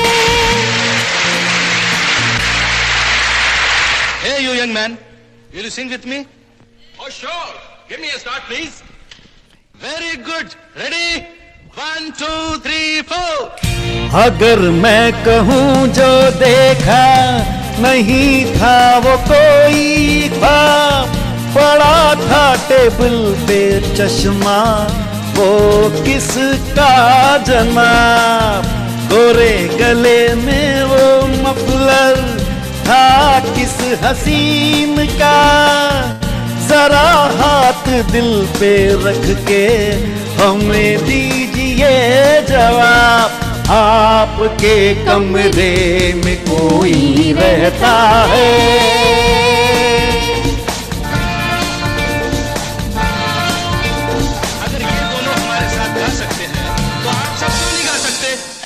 Hey you young man, will you sing with me? Oh sure, give me a start please. Very good, ready? One, two, three, four. अगर मैं कहूँ जो देखा नहीं था वो कोई ख्वाब, पड़ा था टेबल पे चश्मा वो किसका जनाब, गोरे गले में वो मफलर था किस हसीन का, जरा हाथ दिल पे रख के हमें दीजिए जवाब, आपके कमरे में कोई रहता है? अगर ये दोनों हमारे साथ गा सकते हैं तो आप सब क्यों नहीं गा सकते?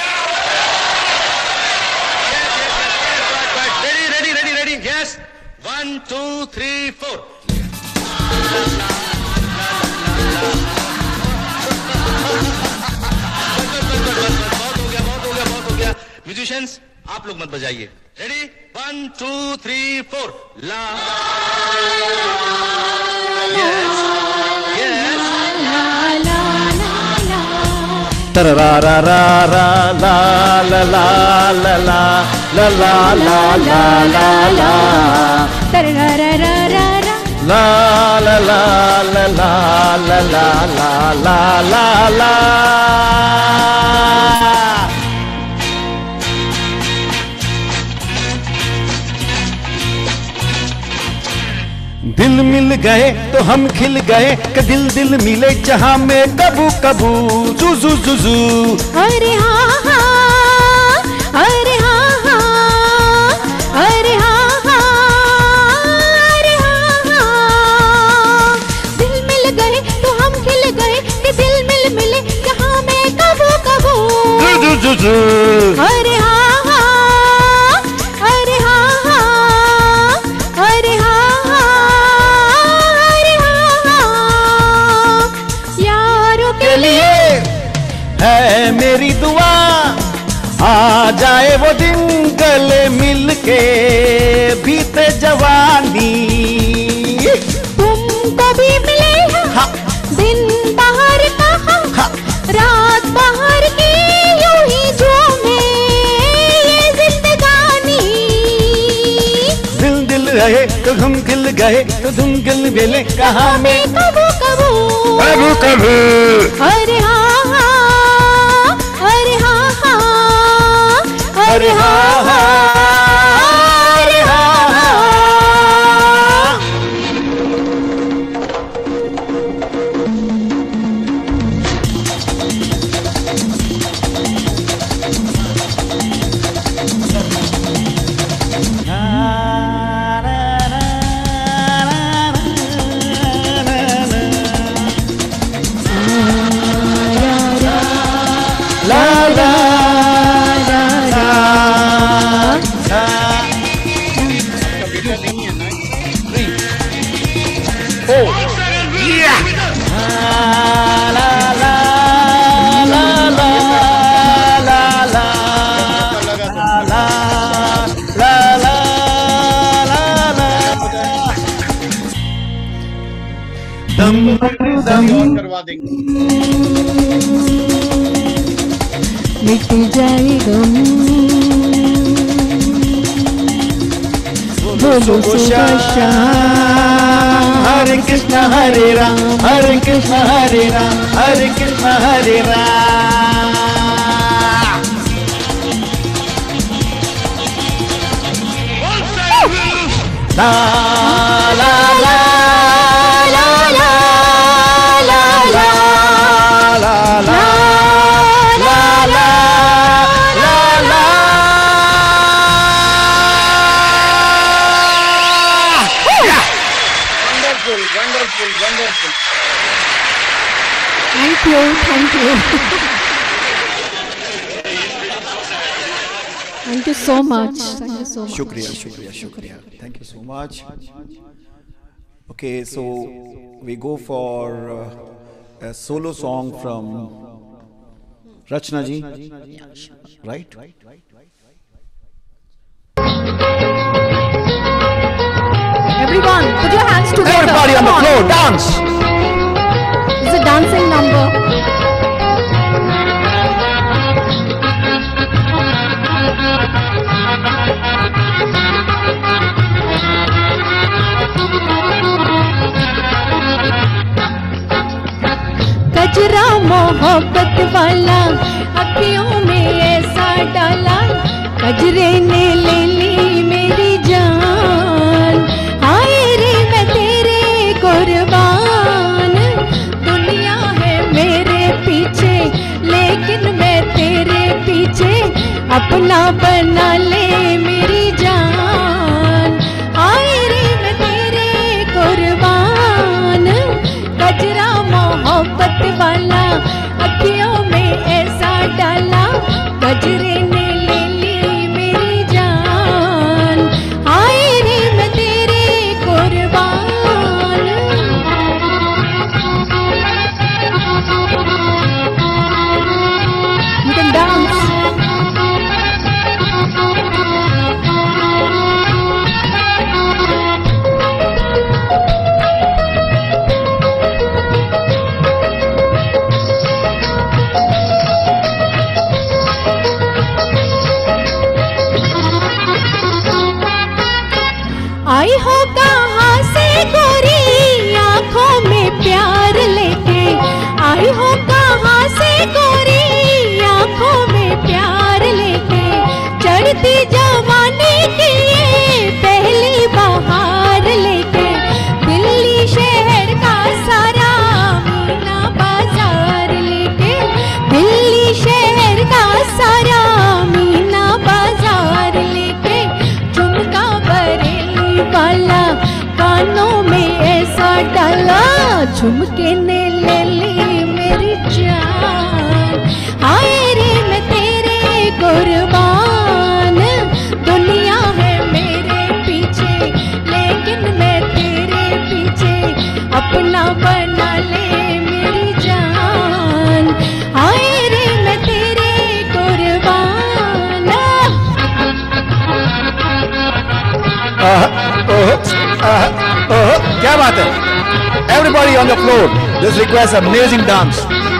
Ready ready ready ready yes one two three four. Musicians आप लोग मत बजाइए। Ready one two three four. ला यस यस तरा रा रा रा ला ला ला ला ला ला ला ला ला ला ला तरा रा रा रा रा ला ला ला ला ला ला ला ला ला ला ला। दिल मिल गए तो हम खिल गए कि दिल दिल मिले जहां में कबू कबू जू जू जू जू। अरे हाँ हाँ अरे हाँ हाँ अरे हाँ हाँ अरे हाँ हाँ दिल मिल गए तो हम खिल गए कि दिल मिल मिले जहां में कबू कबू जू जू जू जू। अरे हाँ हाँ अरे हाँ हाँ अरे हाँ के लिए है मेरी दुआ, आ जाए वो दिन गले मिल के बीते जवानी। तुमको भी मिले हाँ। दिन बाहर का हाँ। रात बाहर की यूं ही झूमे ये जिंदगानी। दिल दिल रहे तो हम खिल गए तो तुम गिल मिले कहाँ में कबू कबू कबू कबू। अरे हाँ हाँ अरे हाँ हाँ अरे हाँ हाँ अरे हाँ हाँ। करवा देंगे। मिट जाए गम बोलो सुबह शाम। हरे कृष्ण हरे राम हरे कृष्ण हरे राम हरे कृष्ण हरे राम। ला ला ला ला ला ला ला ला ला ला ला ला। Wonderful, wonderful, wonderful. Thank you, thank you. Thank you so much. Thank you so much. Shukriya, shukriya, shukriya. Thank you so much. Okay, so we go for uh, a solo song from Rachna ji, right? Everyone, put your hands together. Everybody on the Come floor, dance. It's a dancing number. कजरा मोहब्बत वाला अखियों में ऐसा डाला, कजरे ने ले ली मेरी जान। हाय रे मैं तेरे को पीछे अपना बना ले मेरी जान। आए रे मैं तेरे कुर्बान, गजरा मोहब्बत वाला अखियों में ऐसा डाला, गजरे ने ले ली मेरी जान। आए रे मैं तेरे कुर्बान। You can dance. आई हो कहाँ से गोरी आँखों में प्यार लेके, आई हो कहाँ से गोरी आँखों में प्यार लेके, चढ़ती जवानी की ये पहली बहार लेके, दिल्ली शहर का सारा मीना बाजार लेके, दिल्ली शहर का सारा मीना बाजार लेके, झुमका बरेली वाला कानों में ऐसा डाला, झुमके ने ले ली मेरी जान। हाय रे मैं तेरे कुर्बान, दुनिया है मेरे पीछे लेकिन मैं तेरे पीछे अपना बना ले मेरी जान। हाय रे मैं तेरे कुर्बान। आह, ओह, आह, ओह, क्या बात है? Everybody on the floor, this requires amazing dance.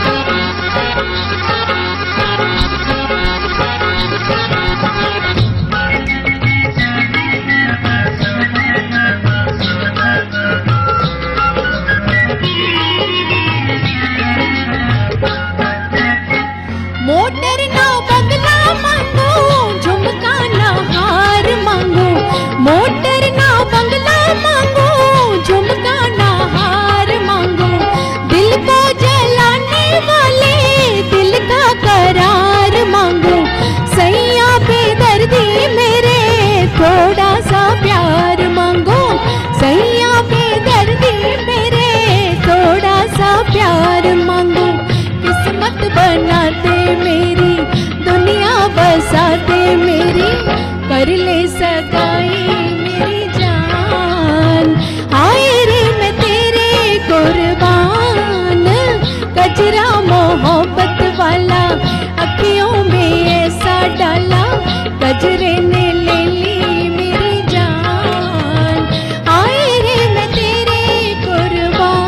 Motor ना बंगला मांगो, झुमका ना हार मांगो, मोटर ना बंगला मांगो, झुमका ना हार मांगो, दिल को जलाने वाले दिल का करार मांगो, सैया बेदर्दी मेरे थोड़ा सा प्यार मांगो, सैया बेदर्दी मेरे थोड़ा सा प्यार मांगो, किस्मत बनाते मेरी दुनिया बसाते मेरी, कर ले सगाई मेरी जान। हाय रे मैं तेरे कुर्बान, गजरा मोहब्बत वाला अखियों में ऐसा डाला, गजरे ने ले ली मेरी जान। हाय रे मैं तेरे कुर्बान।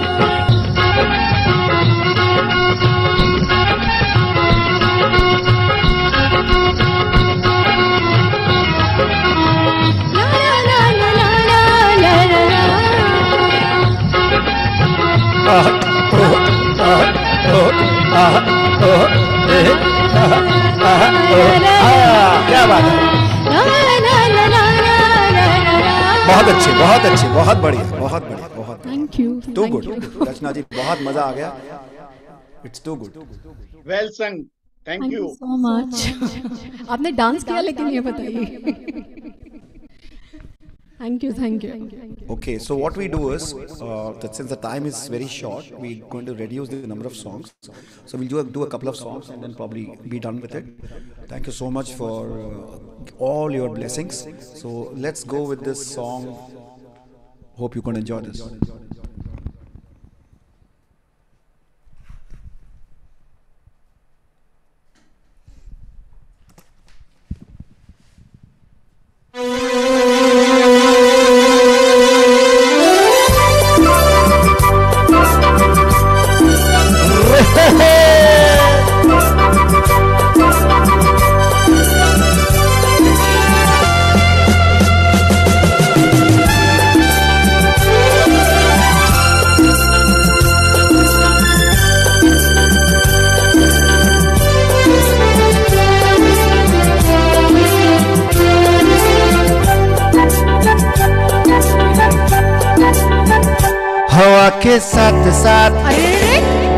आह, ओह, आह, ओह, आह, ओह, एह, आह, आह, ओह, आह, क्या बात है? बहुत अच्छे, बहुत अच्छे, बहुत बढ़िया, बहुत बढ़िया, बहुत thank you. Too good. Rachna ji बहुत मजा आ गया। It's too good. Well sung, thank you so much. आपने डांस किया लेकिन ये बताइए। Thank you, thank you. Okay, so what we do is, uh, that since the time is very short, we're going to reduce the number of songs. So we'll do a, do a couple of songs and then probably be done with it. Thank you so much for uh, all your blessings. So let's go with this song. Hope you can enjoy this. हवा के साथ साथ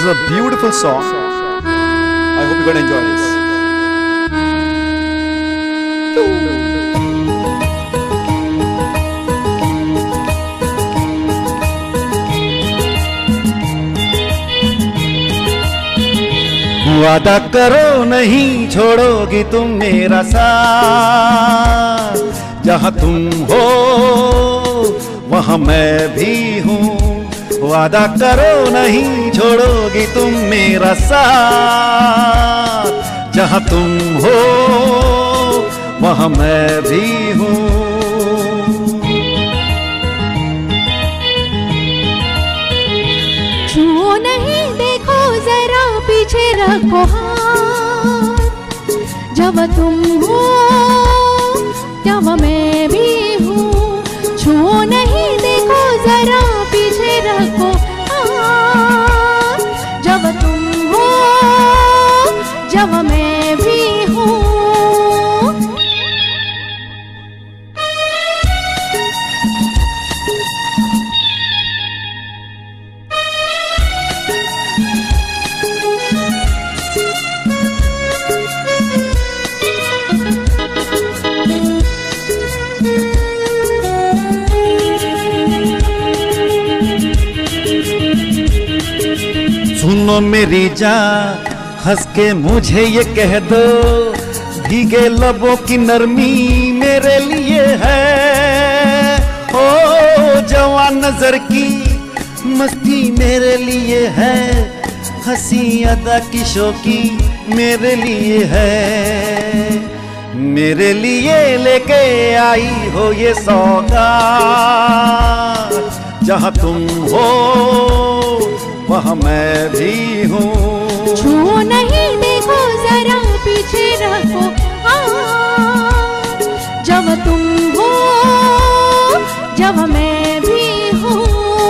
This is a beautiful song. I hope you're going to enjoy this. वादा करो नहीं छोड़ोगी तुम मेरा साथ, जहाँ तुम हो वहाँ मैं भी हूँ। वादा करो नहीं छोड़ोगी तुम मेरा साथ, जहाँ तुम हो वहाँ मैं भी हूँ। छुओ नहीं देखो जरा पीछे रखो हाथ, जब तुम हो जब मैं भी हूँ। छुओ नहीं देखो जरा पीछे रखो हाथ, जब तुम हो जब मैं भी हूँ। सुनो मेरी जान, हंस के मुझे ये कह दो, भीगे लबों की नरमी मेरे लिए है। ओ जवान नजर की मस्ती मेरे लिए है, हंसी अदा की शौकी मेरे लिए है। मेरे लिए लेके आई हो ये सौगात, जहाँ तुम हो वहाँ मैं भी हूँ। छुओ नहीं देखो जरा पीछे रखो हाथ, जब तुम हो जब मैं भी हूँ।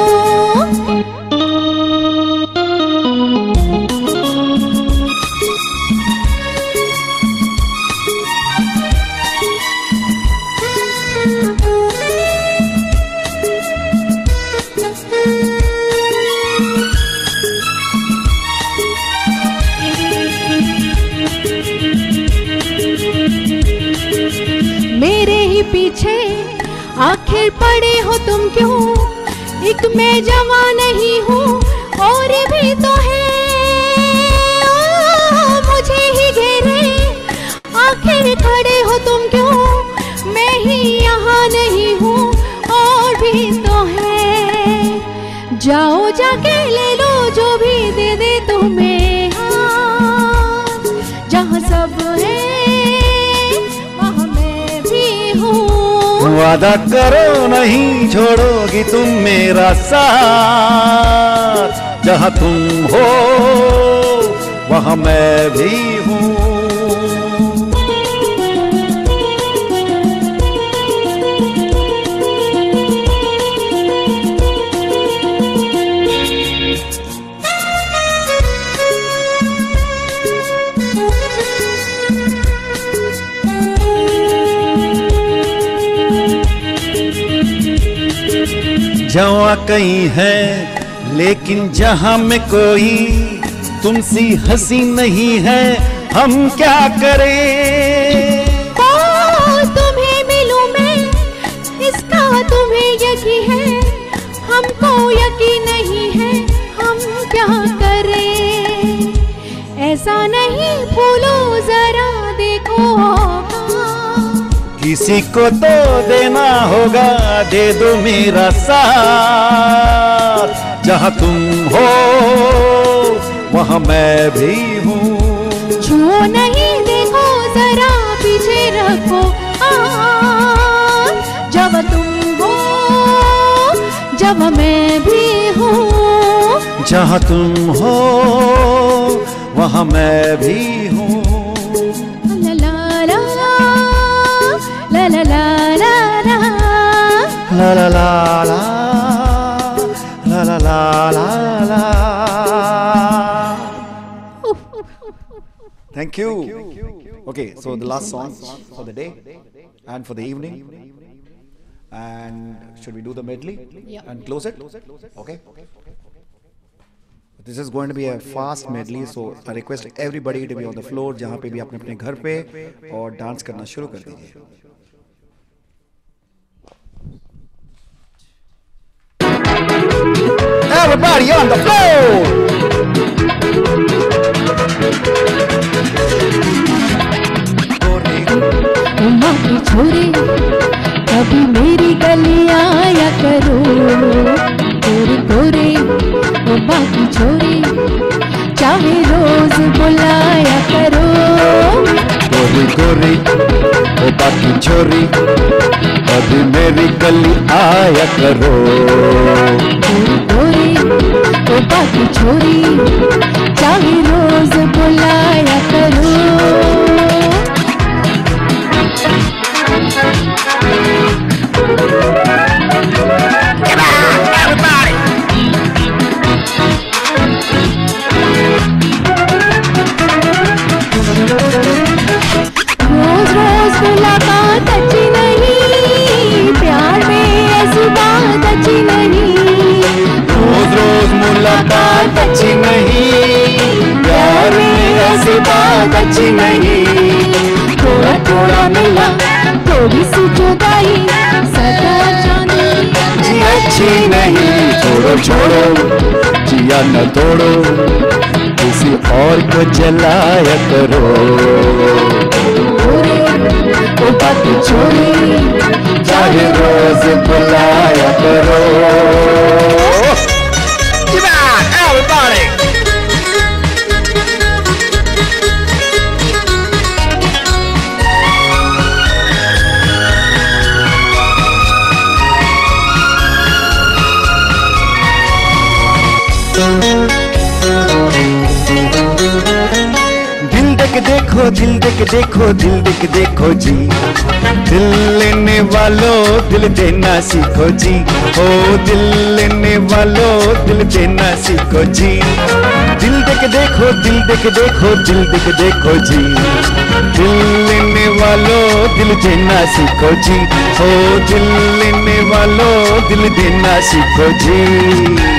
पीछे आखिर पड़े हो तुम क्यों, एक मैं जवां नहीं हूँ और भी तो है। ओ, मुझे ही घेरे आखिर खड़े हो तुम क्यों, मैं ही यहाँ नहीं हूँ और भी तो है। जाओ जाके ले लो जो भी दे दे तुम्हें हाथ, जहाँ सब है वादा करो नहीं छोड़ोगी तुम मेरा साथ, जहाँ तुम हो वहाँ मैं भी हूँ। जहाँ कहीं है लेकिन जहाँ में कोई तुमसी हंसी नहीं है, हम क्या करें। ओ, तुम्हें मिलूं मैं इसका तुम्हें यकीन है, हमको यकीन नहीं है, हम क्या करें। ऐसा नहीं भूलो जरा देखो, किसी को तो देना होगा, दे दो मेरा साथ, जहाँ तुम हो वहाँ मैं भी हूँ। छुओ नहीं देखो जरा पीछे रखो हाथ, जब तुम हो जब मैं भी हूँ। जहाँ तुम हो वहाँ मैं भी हूँ। ला ला ला ला ला ला ला ला ला ला ला ला ला ला ला। Thank you. Okay, so the last song for the day and for the evening. And should we do the medley Yeah. and close it? Okay. This is going to be a fast medley, so I request everybody to be on the floor, जहाँ पे भी अपने अपने घर पे, और dance करना शुरू कर दीजिए. Everybody on the floor. माँ की छोरी कभी मेरी गली आया करो, गोरे गोरे ओ माँ की छोरी चाहे रोज बुलाया करो. गोरी गोरी ओ बाकी छोरी कभी मेरी गली आया करो. गोरे गोरे ओ बाकी छोरी चाहे रोज बुलाया करो. रोज रोज मुलाकात अच्छी नहीं, प्यार में ऐसी बात अच्छी नहीं. रोज रोज मुलाकात अच्छी नहीं, प्यार में ऐसी बात अच्छी नहीं. थोड़ा थोड़ा मिला थोड़ी सी जुदाई सदा जाने जी अच्छी नहीं. छोड़ो छोड़ो जिया न तोड़ो, किसी और को जलाया करो. ओ बाकी छोरी चाहे रोज बुलाया करो. Everybody. दिल देख देखो दिल देख देखो दिल देख देखो जी, दिल लेने वालों दिल देना सीखो जी. ओ दिल लेने वालों दिल देना सीखो जी. दिल देख देखो दिल देख देखो दिल देख देखो जी, दिल लेने वालों दिल देना सीखो जी. ओ दिल लेने वालों दिल देना सीखो जी.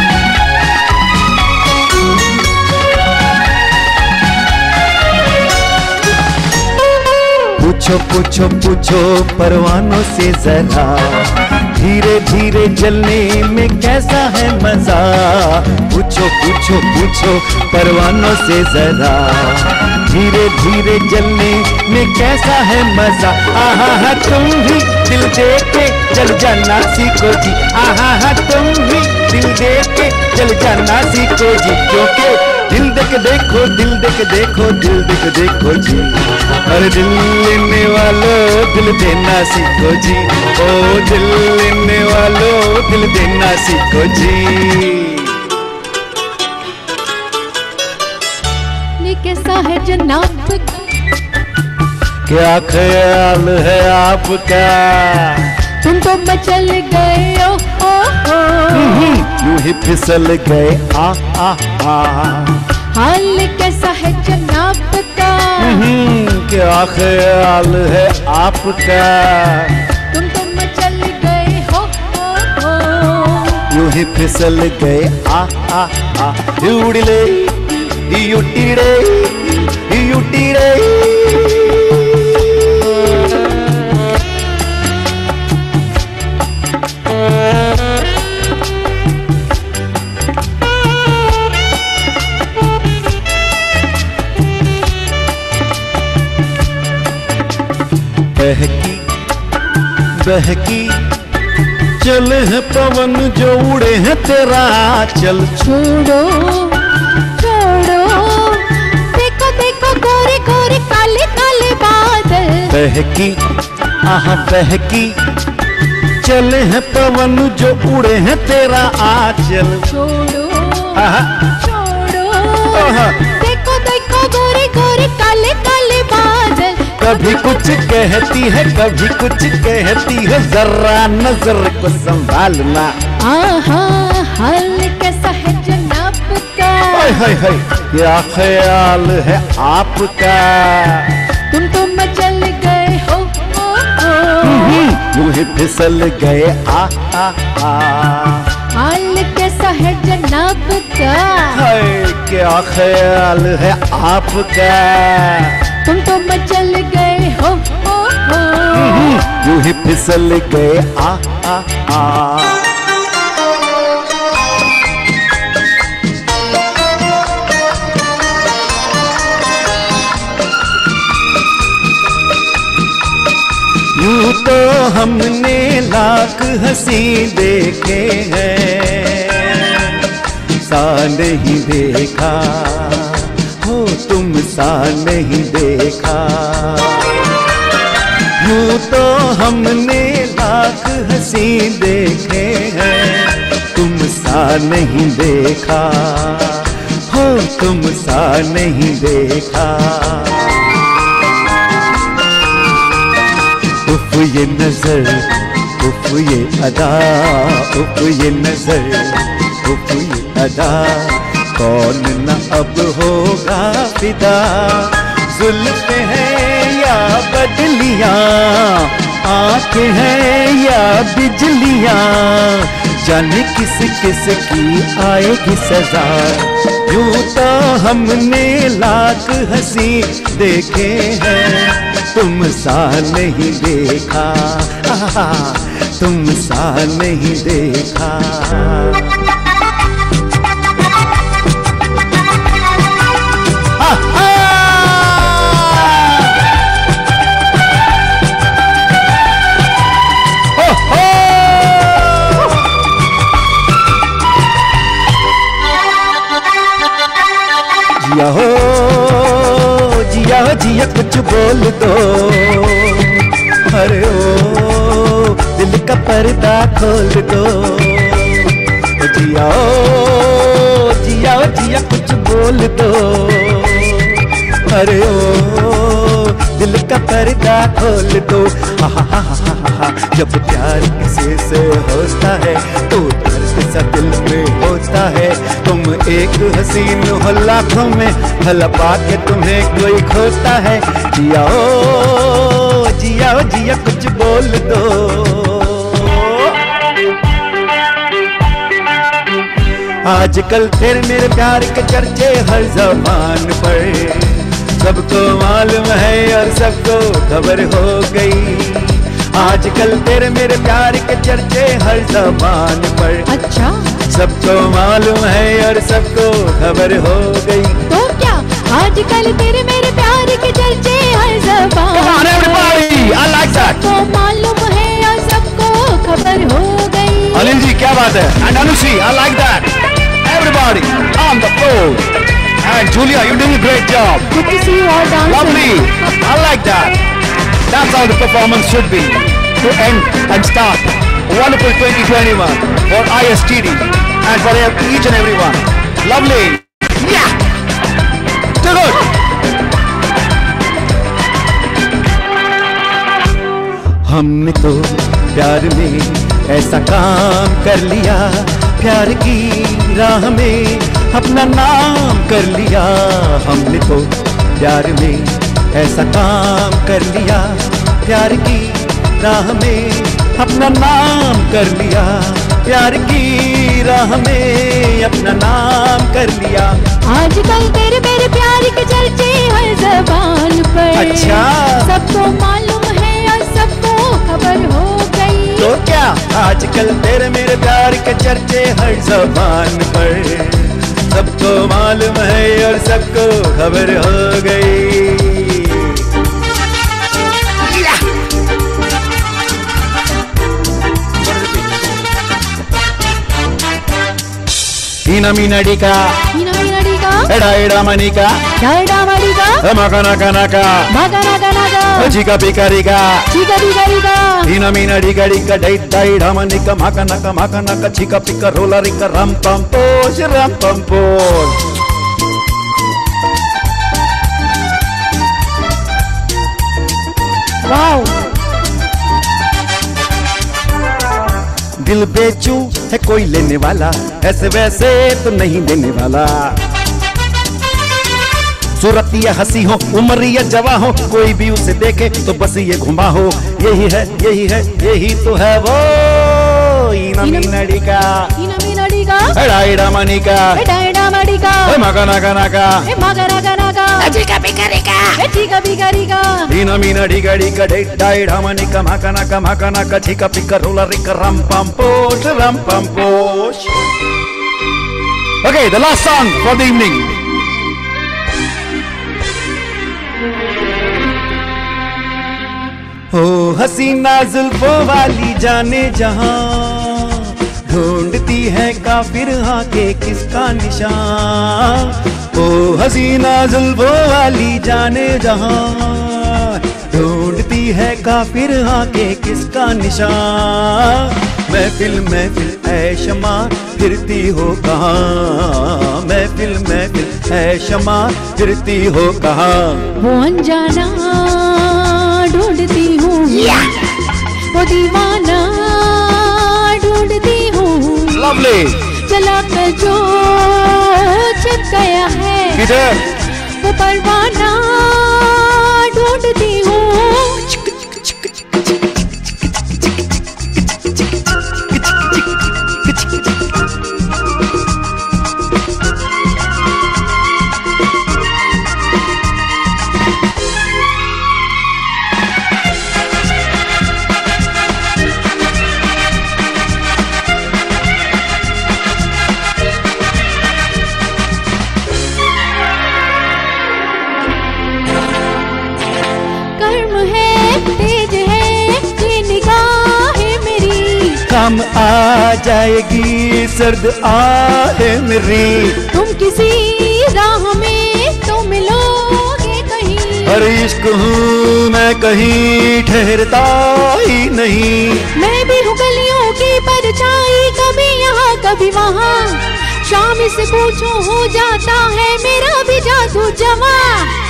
पूछो पूछो पूछो परवानों से जरा, धीरे धीरे जलने में कैसा है मजा. पूछो पूछो पूछो परवानों से जरा, धीरे धीरे जलने में कैसा है मजा. आहा हा तुम भी दिल दे के जल जाना सीखो जी. आहा हा तुम भी दिल दे के जल जाना सीखो जी. क्योंकि दिल देख देखो दिल देख देखो दिल देख देखो जी, और दिल लेने वालों दिल देना सीखो जी. ओ दिल लेने वालों दिल देना सीखो जी. ये कैसा है जनाब, क्या ख्याल है आपका, तुम तो मचल गए ओ ओ ओ, यूं ही फिसल गए आ आ आ. हाल कैसा है जनाब का, क्या ख्याल है आपका, तुम तो मचल गए हो हो हो, यूं ही फिसल गए आ आ आ. उड़ले युटीड़े युटीड़े. बहकी बहकी चल है पवन जो उड़े हैं तेरा चल. छोड़ो छोड़ो देखो देखो गोरे गोरे काले काले बादल. बहकी आहा बहकी चल है पवन जो उड़े हैं तेरा आंचल. छोड़ो आहा छोड़ो आहा. देखो देखो गोरे गोरे काले काले बादल. कभी कुछ कहती है कभी कुछ कहती है, जरा नजर को संभालना. आहा हाल कैसा है जनाब का, हाय हाय हाय क्या ख्याल है आपका, तुम तो मचल गए हो हो हो, यूं ही फिसल गए आ आ आ. हाल कैसा कैसा है जनाब का? हाय क्या ख्याल है आपका? तुम तो मचल गए हो, हो, हो। यूं ही फिसल गए आ आ आ। यूं तो हमने लाख हंसी देखे हैं, सा नहीं देखा हो तुम सा नहीं देखा। यूं तो हमने लाख हंसी देखे हैं, तुम सा नहीं देखा हो तुम सा नहीं देखा। उफ ये नजर, उफ ये अदा, उफ ये नजर, उफ ये अदा, कौन न अब होगा फिदा। जुल्फ है या बदलियां, आंखें हैं या बिजलियां, जाने किस किस की आएगी सजा। यूं तो हमने लाख हंसी देखे हैं, तुम सा नहीं देखा, आहा, तुम सा नहीं देखा। जिया हो जिया हो जिया कुछ बोल दो, अरे ओ दिल का पर्दा खोल दो। जिया हो जिया हो जिया कुछ बोल दो, अरे ओ दिल का पर्दा खोल दो। हा हा हा हा हा, जब प्यार किसी से होता है तो दर्द सा दिल में होता है। तुम एक हसीन हो लाखों में, भला पाके तुम्हें कोई खोता है। जिया ओ जिया ओ जिया कुछ बोल दो। आजकल तेरे मेरे प्यार के चर्चे हर ज़बान पर, सबको मालूम है और सबको खबर हो गई। आजकल तेरे मेरे प्यार के चर्चे हर ज़बान पर, अच्छा सबको मालूम है और सबको खबर हो गई। तो क्या आजकल तेरे मेरे प्यार के चर्चे हर ज़बान पर, सबको मालूम है और सबको खबर हो गई। अनिल जी क्या बात है, and Anushri I like that, everybody on the floor, and Julia you doing a great job. Good to see you all dancing. Lovely, I like that. That's how the performance should be, to end and start a wonderful twenty twenty-one for I S T D and for each and everyone. Lovely, yeah, too good. हमने तो प्यार में ऐसा काम कर लिया, प्यार की राह में अपना नाम कर लिया। हमने तो प्यार में ऐसा काम कर लिया, प्यार की राह में अपना नाम कर लिया, प्यार की राह में अपना नाम कर लिया। आजकल तेरे मेरे प्यार के चर्चे हर ज़बान पर, अच्छा सबको मालूम है और सबको खबर हो गई। तो क्या आजकल तेरे मेरे प्यार के चर्चे हर ज़बान पर, सबको मालूम है और सबको खबर हो गई। हीना मीना डीका, हीना मीना डीका, एडा एडा मनिका, डायडा मनिका, मका नका नका, मका नका नका, चिका पिका रिका, चिका पिका रिका, हीना मीना डीका डीका डाई डाइडा मनिका, मका नका मका नका, चिका पिका रोला रिका, रम पम पोश रम पम पोश। वाओ, दिल बेचू है कोई लेने वाला, ऐसे वैसे तो नहीं देने वाला। सूरत या हंसी हो, उम्र या जवा हो, कोई भी उसे देखे तो बस ये घुमा हो। यही है यही है यही तो है वो हीना मीना डीका, हीना मीना डीका, डाइडा मनिका डाइडा मडिका मका नका नका मगा नगा नगा चिका पिका रिका चिका पिका रिका मीना मीना डिगा डिगा डाइडा मनिका मका नका मका नका चिका पिका रोला रिका रम पम पोश रम पम पोश. Okay, the last song for the evening. ओ हसीना जुल्फों वाली जाने जहां ढूंढती है काफिर हाँ के किसका निशान. ओ हसीना जुल्फों वाली जाने जहां ढूंढती है काफिर हाँ के किसका निशान. महफिल महफिल है शमा फिरती हो कहाँ. महफिल महफिल है शमा फिरती हो कहाँ. वो अनजाना ढूंढती हूँ वो दीवाना ढूंढती हूँ. लवली. चला कर जो छिप गया है किधर वो परवाना ढूंढती हूँ. काम आ जाएगी सर्द आहे मेरी. तुम किसी राह में तो मिलोगे कहीं. हर इश्क हूँ मैं कहीं ठहरता ही नहीं. मैं भी हूँ गलियों की परछाई कभी यहाँ कभी वहाँ. शाम से पूछो हो जाता है मेरा भी जादू जमा.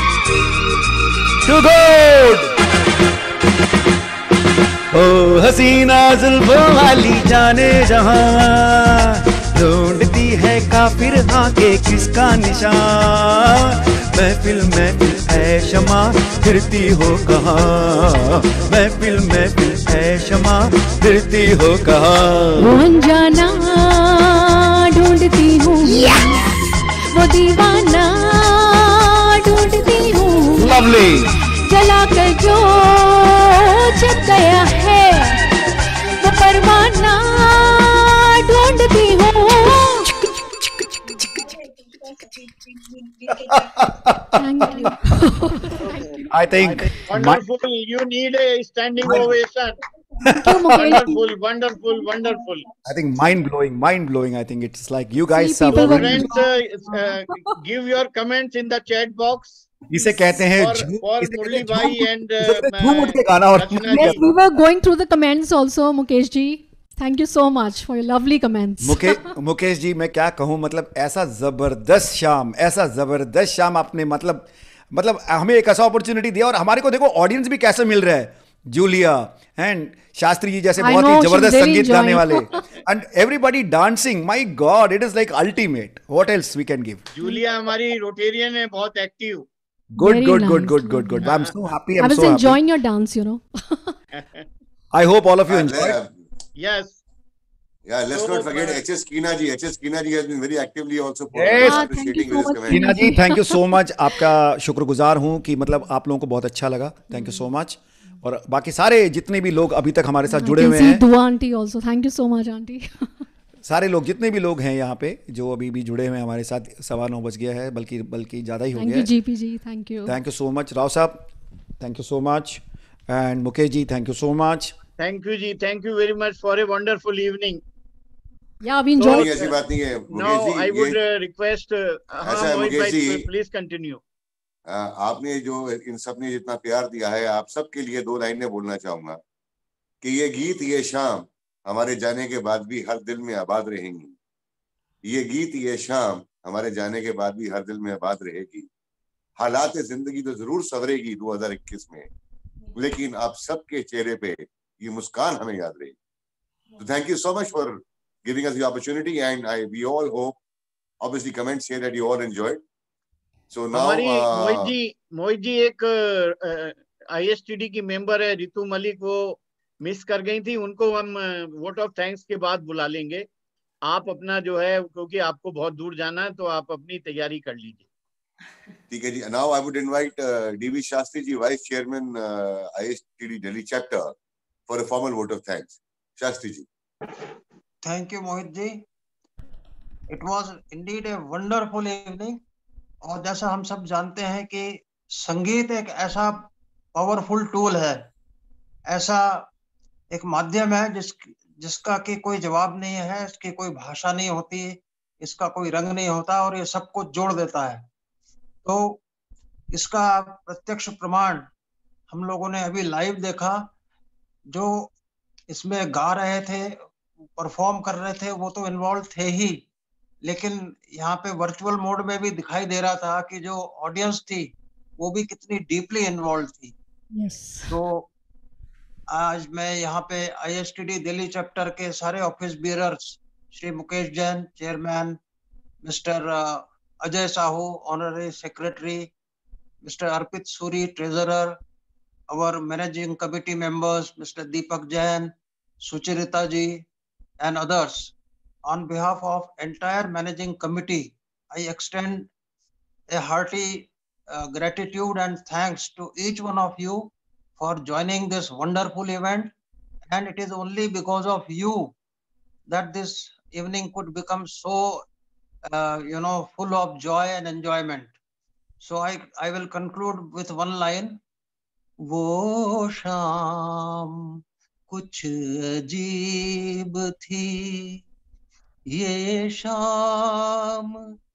Too good. ओ हसीना जुल्फों वाली जाने जहां ढूंढती है काफिर हाँ के किसका निशान. महफिल महफिल है शमा फिरती हो कहाँ. महफिल महफिल है शमा फिरती हो कहाँ. वो अनजाना ढूंढती हूँ वो दीवाना ढूंढती हूँ. लवली. जला कर जो छिप गया है वो परवाना ढूंढती हूँ. Thank you. I think wonderful. You need a standing ovation. Wonderful, wonderful, wonderful. I think mind blowing, mind blowing. I think it's like you guys are. Friends, uh, uh, give your comments in the chat box. इसे कहते हैं for Murli bhai and झूम उठ के गाना. और yes, we were going through the comments also, Mukesh ji. Thank you so much for your lovely comments. Mukesh Mukesh ji मैं क्या कहूँ, मतलब ऐसा जबरदस्त शाम, ऐसा जबरदस्त शाम आपने मतलब मतलब हमें एक ऐसा अपॉर्चुनिटी दिया. और हमारे को देखो ऑडियंस भी कैसे मिल रहा है. जूलिया एंड शास्त्री जी जैसे बहुत ही जबरदस्त संगीत गाने वाले and everybody dancing. My god, it is like ultimate. What else we can give. Julia हमारी रोटेरियन है, बहुत active. Good, Very good, nice. good, good, good, good. I'm so happy. I'm I was so enjoying happy. your dance, you know. I hope all of you enjoyed. Yes. Yeah, let's so, not forget H S Keena ji. H S Keena ji has been very actively also yes. appreciating so this comment. Keena ji, thank you so much. आपका शुक्रगुजार हूँ कि मतलब आप लोगों को बहुत अच्छा लगा. Thank you so much. और बाकी सारे जितने भी लोग अभी तक हमारे साथ जुड़े हुए हैं. दुआ auntie also. Thank you so much, auntie. सारे लोग जितने भी लोग हैं यहाँ पे जो अभी भी जुड़े हुए हैं हमारे साथ. सवा नौ बज गया है, बल्कि बल्कि ज़्यादा ही हो गया है. Thank you G P ji, thank you. Thank you so much Rao साहब, thank you so much. And Mukesh ji, thank you so much. Thank you जी, thank you very much for a wonderful evening. Yeah we enjoyed. ऐसी बात नहीं है Mukesh ji. No, I would request Mohit भाई please continue. आपने जो इन सब ने जितना प्यार दिया है, आप सबके लिए दो लाइनें बोलना चाहूंगा कि ये गीत ये शाम हमारे जाने के बाद भी हर दिल में आबाद रहेंगी. ये गीत ये शाम हमारे जाने के बाद भी हर दिल में आबाद रहेगी. हालात जिंदगी तो जरूर संवरेगी दो हज़ार इक्कीस में, लेकिन आप सबके चेहरे पे ये मुस्कान हमें याद रहेगी. तो thank you so much for giving us the opportunity and I we all hope obviously comments here that you all enjoyed. So now Mohit ji Mohit ji एक आईएसटीडी की मेंबर है रितु मलिक, वो मिस कर गई थी. उनको हम वोट ऑफ थैंक्स के बाद बुला लेंगे. आप अपना जो है, क्योंकि आपको बहुत दूर जाना है, तो आप अपनी तैयारी कर लीजिए। ठीक है जी। Now I would invite D V Shastri ji, vice chairman I S T D Delhi chapter, for a formal vote of thanks. Shastri ji. Thank you, Mohit ji. It was indeed a wonderful evening. और जैसा हम सब जानते हैं कि संगीत एक ऐसा पावरफुल टूल है, ऐसा एक माध्यम है जिस जिसका कि कोई जवाब नहीं है, इसकी कोई भाषा नहीं होती, इसका कोई रंग नहीं होता और ये सबको जोड़ देता है। तो इसका प्रत्यक्ष प्रमाण हम लोगों ने अभी लाइव देखा। जो इसमें गा रहे थे, परफॉर्म कर रहे थे, वो तो इन्वॉल्व थे ही, लेकिन यहाँ पे वर्चुअल मोड में भी दिखाई दे रहा था कि जो ऑडियंस थी वो भी कितनी डीपली इन्वॉल्व थी। Yes. तो आज मैं यहाँ पे आईएसटीडी दिल्ली चैप्टर के सारे office bearers, Shri Mukesh Jain chairman, mister Ajay Sahu honorary secretary, mister Arpit Suri treasurer, our managing committee members, Mister Deepak Jain, Sucharita ji, and others. On behalf of entire managing committee, I extend a hearty uh, gratitude and thanks to each one of you for joining this wonderful event. And it is only because of you that this evening could become so, uh, you know, full of joy and enjoyment. So I, I will conclude with one line. वो शाम कुछ अजीब थी, ये शाम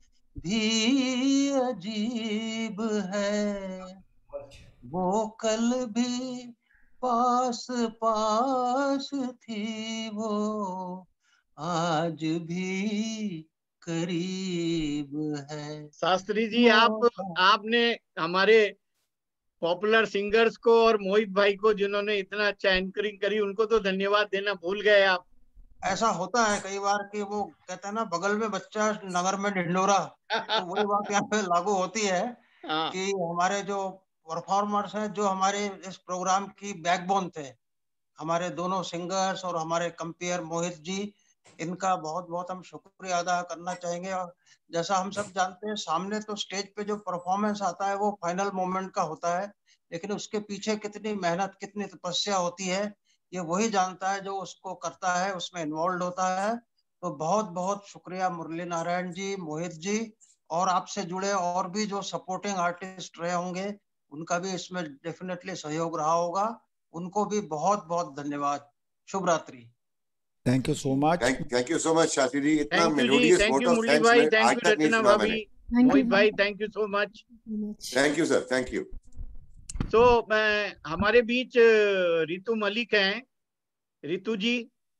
भी अजीब है, वो कल भी पास पास थी, वो आज भी करीब है। शास्त्री जी, आप आपने हमारे पॉपुलर सिंगर्स को और मोहित भाई को, जिन्होंने इतना अच्छा एंकरिंग करी, उनको तो धन्यवाद देना भूल गए आप। ऐसा होता है कई बार कि वो कहते हैं ना, बगल में बच्चा नगर में ढिंढोरा, तो वही बात यहाँ पे लागू होती है कि हमारे जो परफॉर्मर्स हैं, जो हमारे इस प्रोग्राम की बैकबोन थे, हमारे दोनों सिंगर्स और हमारे कंपेयर मोहित जी, इनका बहुत बहुत हम शुक्रिया अदा करना चाहेंगे। और जैसा हम सब जानते हैं, सामने तो स्टेज पे जो परफॉर्मेंस आता है वो फाइनल मोमेंट का होता है, लेकिन उसके पीछे कितनी मेहनत, कितनी तपस्या होती है, ये वही जानता है जो उसको करता है, उसमें इन्वॉल्व होता है। तो बहुत बहुत शुक्रिया मुरली नारायण जी, मोहित जी, और आपसे जुड़े और भी जो सपोर्टिंग आर्टिस्ट रहे होंगे, उनका भी इसमें डेफिनेटली सहयोग रहा होगा। उनको भी बहुत बहुत धन्यवाद। शुभ रात्रि। Thank you so much. Thank you so much Shastri ji. इतना थैंक यू जी, melodious thank vote you of Murali thanks भाई, में थैंक आज यू तक नहीं रचना सुना भाभी, मैंने। मोहित भाई, thank you so much. Thank you sir, thank you. तो मैं हमारे बीच रितु मलिक हैं। रितु जी,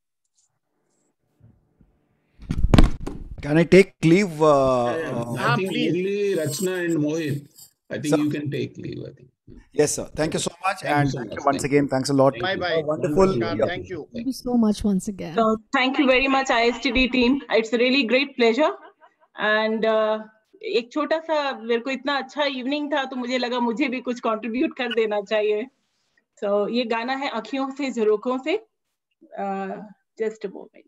can I take leave? Uh, uh, I think please. only Rachna and Mohit. I think Sir. you can take leave. I think. Yes, sir. Thank you so much, Thank and you so thank much. you once Thank again. Thanks a lot. Bye bye. A wonderful. Namaskar. Thank you. Thank you so much once again. So thank you very much I S T D team. It's a really great pleasure. And uh, एक छोटा सा, मेरे को इतना अच्छा evening था तो मुझे लगा मुझे भी कुछ कंट्रीब्यूट कर देना चाहिए। So ये गाना है आँखियों से झरोखों से। Just a moment.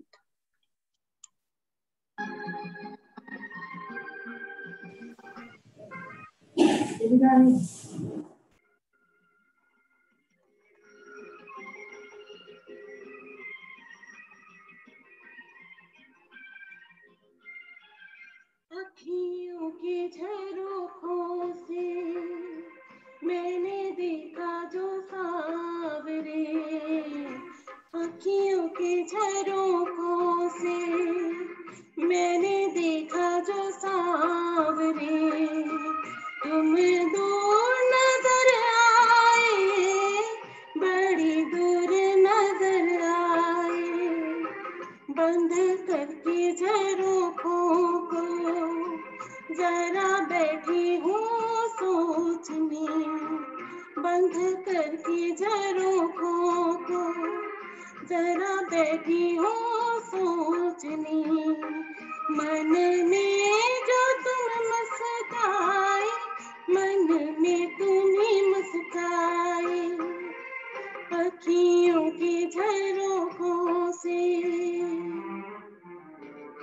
अखियों के झरोखों से मैंने देखा जो सावरे, अखियों के झरोखों से मैंने देखा जो सावरे, तुम दूर नजर आए, बड़ी दूर नजर आए, बंद करके झरोखों को जरा बैठी हूँ सोचने, बंद करके झरोखों को जरा बैठी हूँ सोचने, मन में जो तुम मुस्काए, मन में तुम्हें मुस्काए, अखियों के झरोखों से।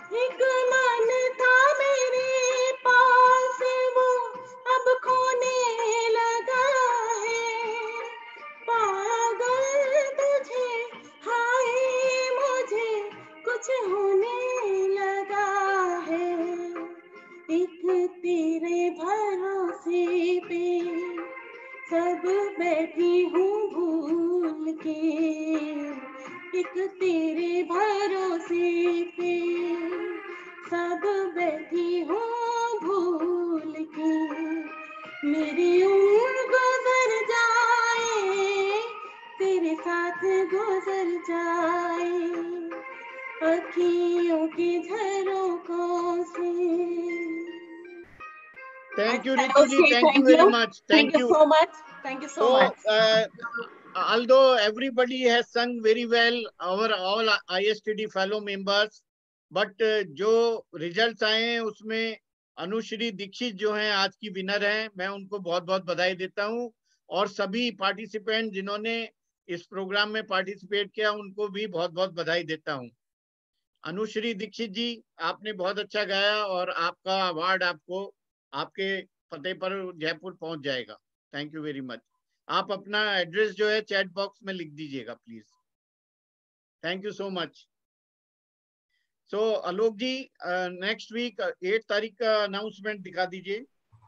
एक मन था मेरे पास वो अब खोने लगा है, पागल तुझे हाय मुझे कुछ होने लगा है। एक तेरे भरोसे पे सब बैठी हूँ भूल के, एक तेरे भरोसे पे सब बैठी हूँ भूल के। मेरी उम्र गुजर जाए तेरे साथ गुजर जाए, अखियों के झरोकों से। Thank you, Ritu ji. Thank you very much. Thank you so much. Thank you so much. Uh, although everybody has sung very well, our all I S T D fellow members, but uh, जो results आए हैं उसमें अनुश्री दीक्षित जो हैं आज की winner हैं, मैं उनको बहुत बहुत बधाई देता हूं, और सभी पार्टिसिपेंट जिन्होंने इस प्रोग्राम में पार्टिसिपेट किया उनको भी बहुत बहुत बधाई देता हूं। अनुश्री दीक्षित जी, आपने बहुत अच्छा गाया और आपका अवार्ड आपको आपके पते पर जयपुर पहुंच जाएगा। Thank you very much. आप अपना एड्रेस जो है चैट बॉक्स में लिख दीजिएगा please. Thank you so much. So Alok ji, next week at तारीख का अनाउंसमेंट दिखा दीजिए।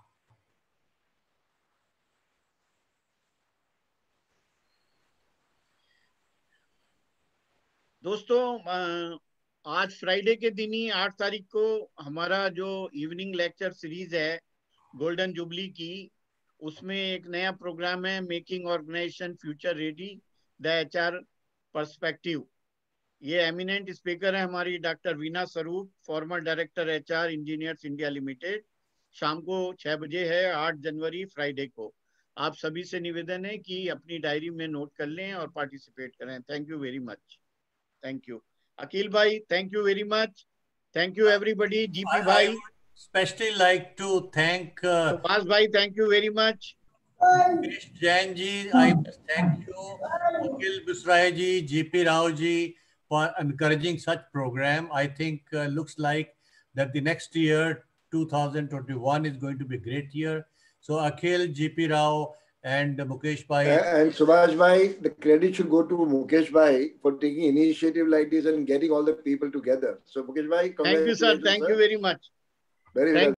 दोस्तों, uh, आज फ्राइडे के दिन ही आठ तारीख को हमारा जो इवनिंग लेक्चर सीरीज है गोल्डन जुबली की, उसमें एक नया प्रोग्राम है, making organisation future ready the H R perspective. ये एमिनेंट स्पीकर है हमारी doctor Veena Swarup, former director H R Engineers India Limited. शाम को छह बजे है, आठ जनवरी फ्राइडे को। आप सभी से निवेदन है कि अपनी डायरी में नोट कर लें और पार्टिसिपेट करें। Thank you very much. Thank you Akhil भाई, thank you very much. Thank you everybody. G P bhai, especially like to thank uh, Subhash bhai, thank you very much. Mukesh Jain ji, I must thank you, Akhil Busrai ji, G P Rao ji for encouraging such program. I think uh, looks like that the next year two thousand twenty-one is going to be a great year. So Akhil, G P Rao and Mukesh bhai. And Subhash bhai, the credit should go to Mukesh bhai for taking initiative like this and getting all the people together. So Mukesh bhai, thank you sir, thank sir. you very much. Very thank well.